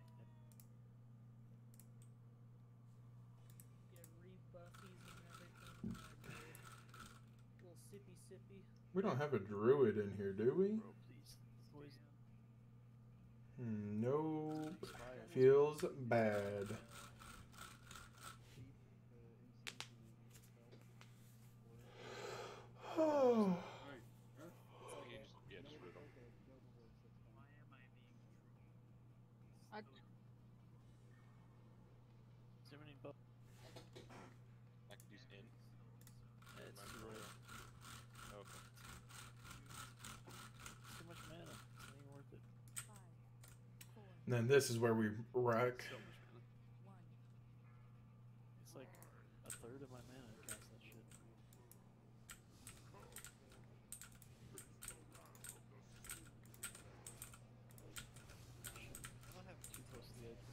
Get rebuffies and everything. Little sippy sippy. We don't have a druid in here, do we? Bro, please. Poison. Nope. Feels bad. Oh. Yeah, just root 'em. Is there any buff? I could use in. It's My too prayer. late. Okay. Too much mana. It's not even worth it. And then this is where we wreck. So much mana. It's like a third of my mana to cast that shit. I don't have too close to the edge.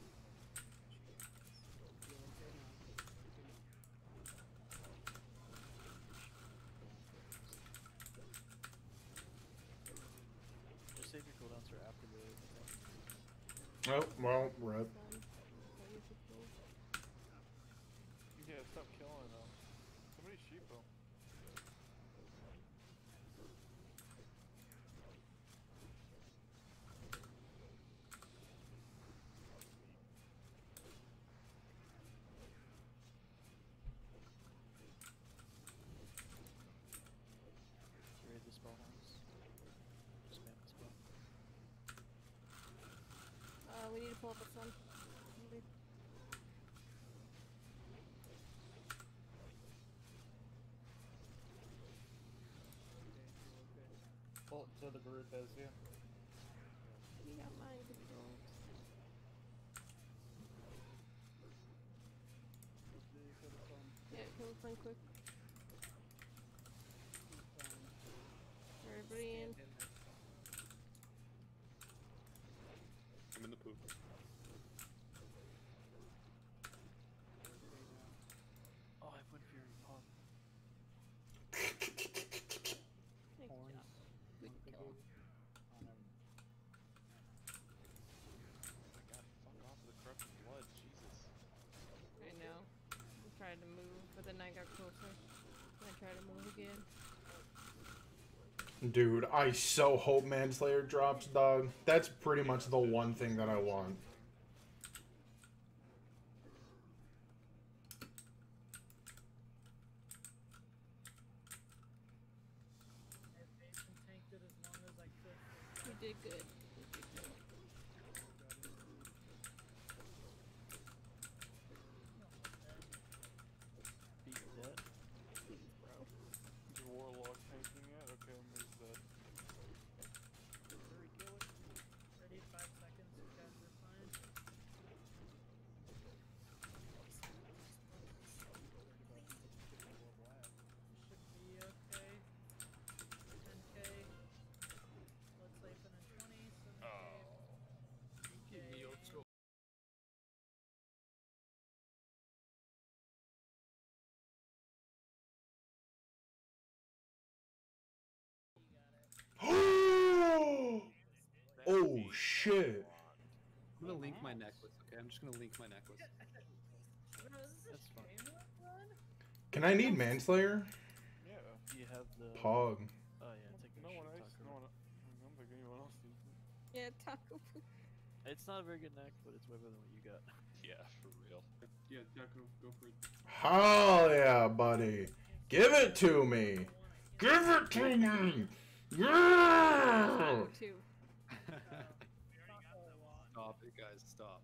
Just save your cooldowns for after the attack. Oh, well, rip. Yeah, stop killing them. Somebody sheep them. Raid the spell house. Spam the spell. We need to pull up a sun. Pull it to the group, Ezia. You got mine, good dog. Yeah, kill the sun quick. Everybody in. I'm in the poop. Oh, I went for your pop. Good job. Good kill. My god, fuck off with the corrupted blood, Jesus. I know. I tried to move, but then I got closer. I tried to move again. Dude, I so hope Manslayer drops, dog. That's pretty much the one thing that I want. I patient tanked it as long as I could. You did good. You did good. Beat dead. Bro. Is your warlock tanking it? Okay, I'm moved that. Hurry, kill it. Ready, 5 seconds. You guys are fine. Should Oh shit! I'm gonna link my necklace. Okay, I'm just gonna link my necklace. That's fine. Can I need Manslayer? Yeah. Do you have the Pog. Oh yeah, take a No shit, one else. Taco. No one. I don't think anyone else needs it. Yeah, taco. It's not a very good neck, but it's way better than what you got. Yeah, for real. Yeah, Taco, go for it. Hell yeah, buddy! Give it to me! Give it to me! Yeah! Two. Stop it, guys. Stop.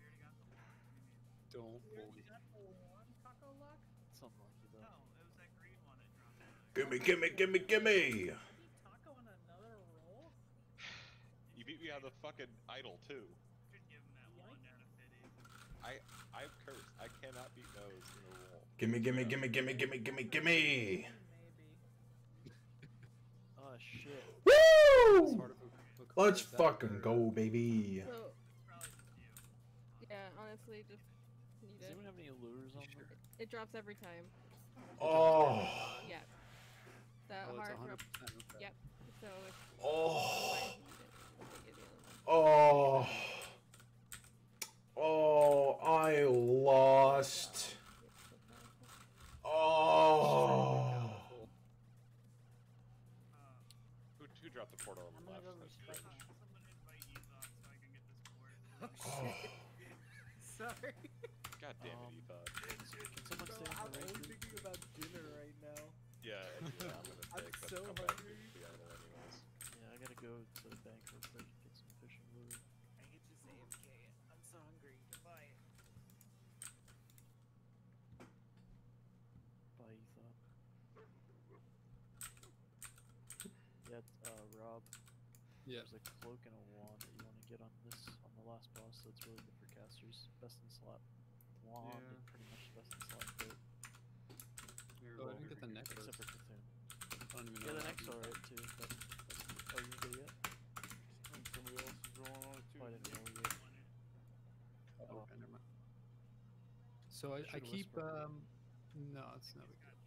Don't bully. Taco luck? Something like that. No, it was that green one that dropped. Gimme, gimme, gimme, gimme! Taco on another roll? You beat me on the fucking idol too. Could give him that one out of 50. I'm cursed. I cannot beat those in a roll. Gimme, gimme, gimme, gimme, gimme, gimme, gimme! Oh shit. Woo! Let's fucking go, baby. So, yeah, honestly, just need Does it. anyone have any lures on them? It drops every time. Oh. Yeah. That Oh, it's hard 100%, drop. okay. Yep. So if Oh. if Oh. Oh, I lost. Oh. Who dropped the portal on the left? That's great. Oh. Sorry. God damn it, Ethod. Can someone Bro, stay I'm in the only range? thinking about dinner right now. Yeah, I'm gonna I'm take so come back hungry. to the idol anyways. Yeah, I gotta go to the bank real quick and get some fishing lure. I get to say AFK. I'm so hungry. Goodbye. Bye, Ethod. Yeah, Rob. Yeah. There's a cloak and a wand that you want to get on the last boss, so it's really good for casters. Best in slot wand Yeah. and pretty much best in slot cloak. Oh, I didn't get the necklace. Except for Cthulhu. I don't even know. Yeah, the what neck's happened. alright too, but oh, you didn't get it yet? And somebody else is rolling on it too. Oh, I didn't roll yet. Oh, okay, never mind. So I Should keep whisper. no, it's no big deal.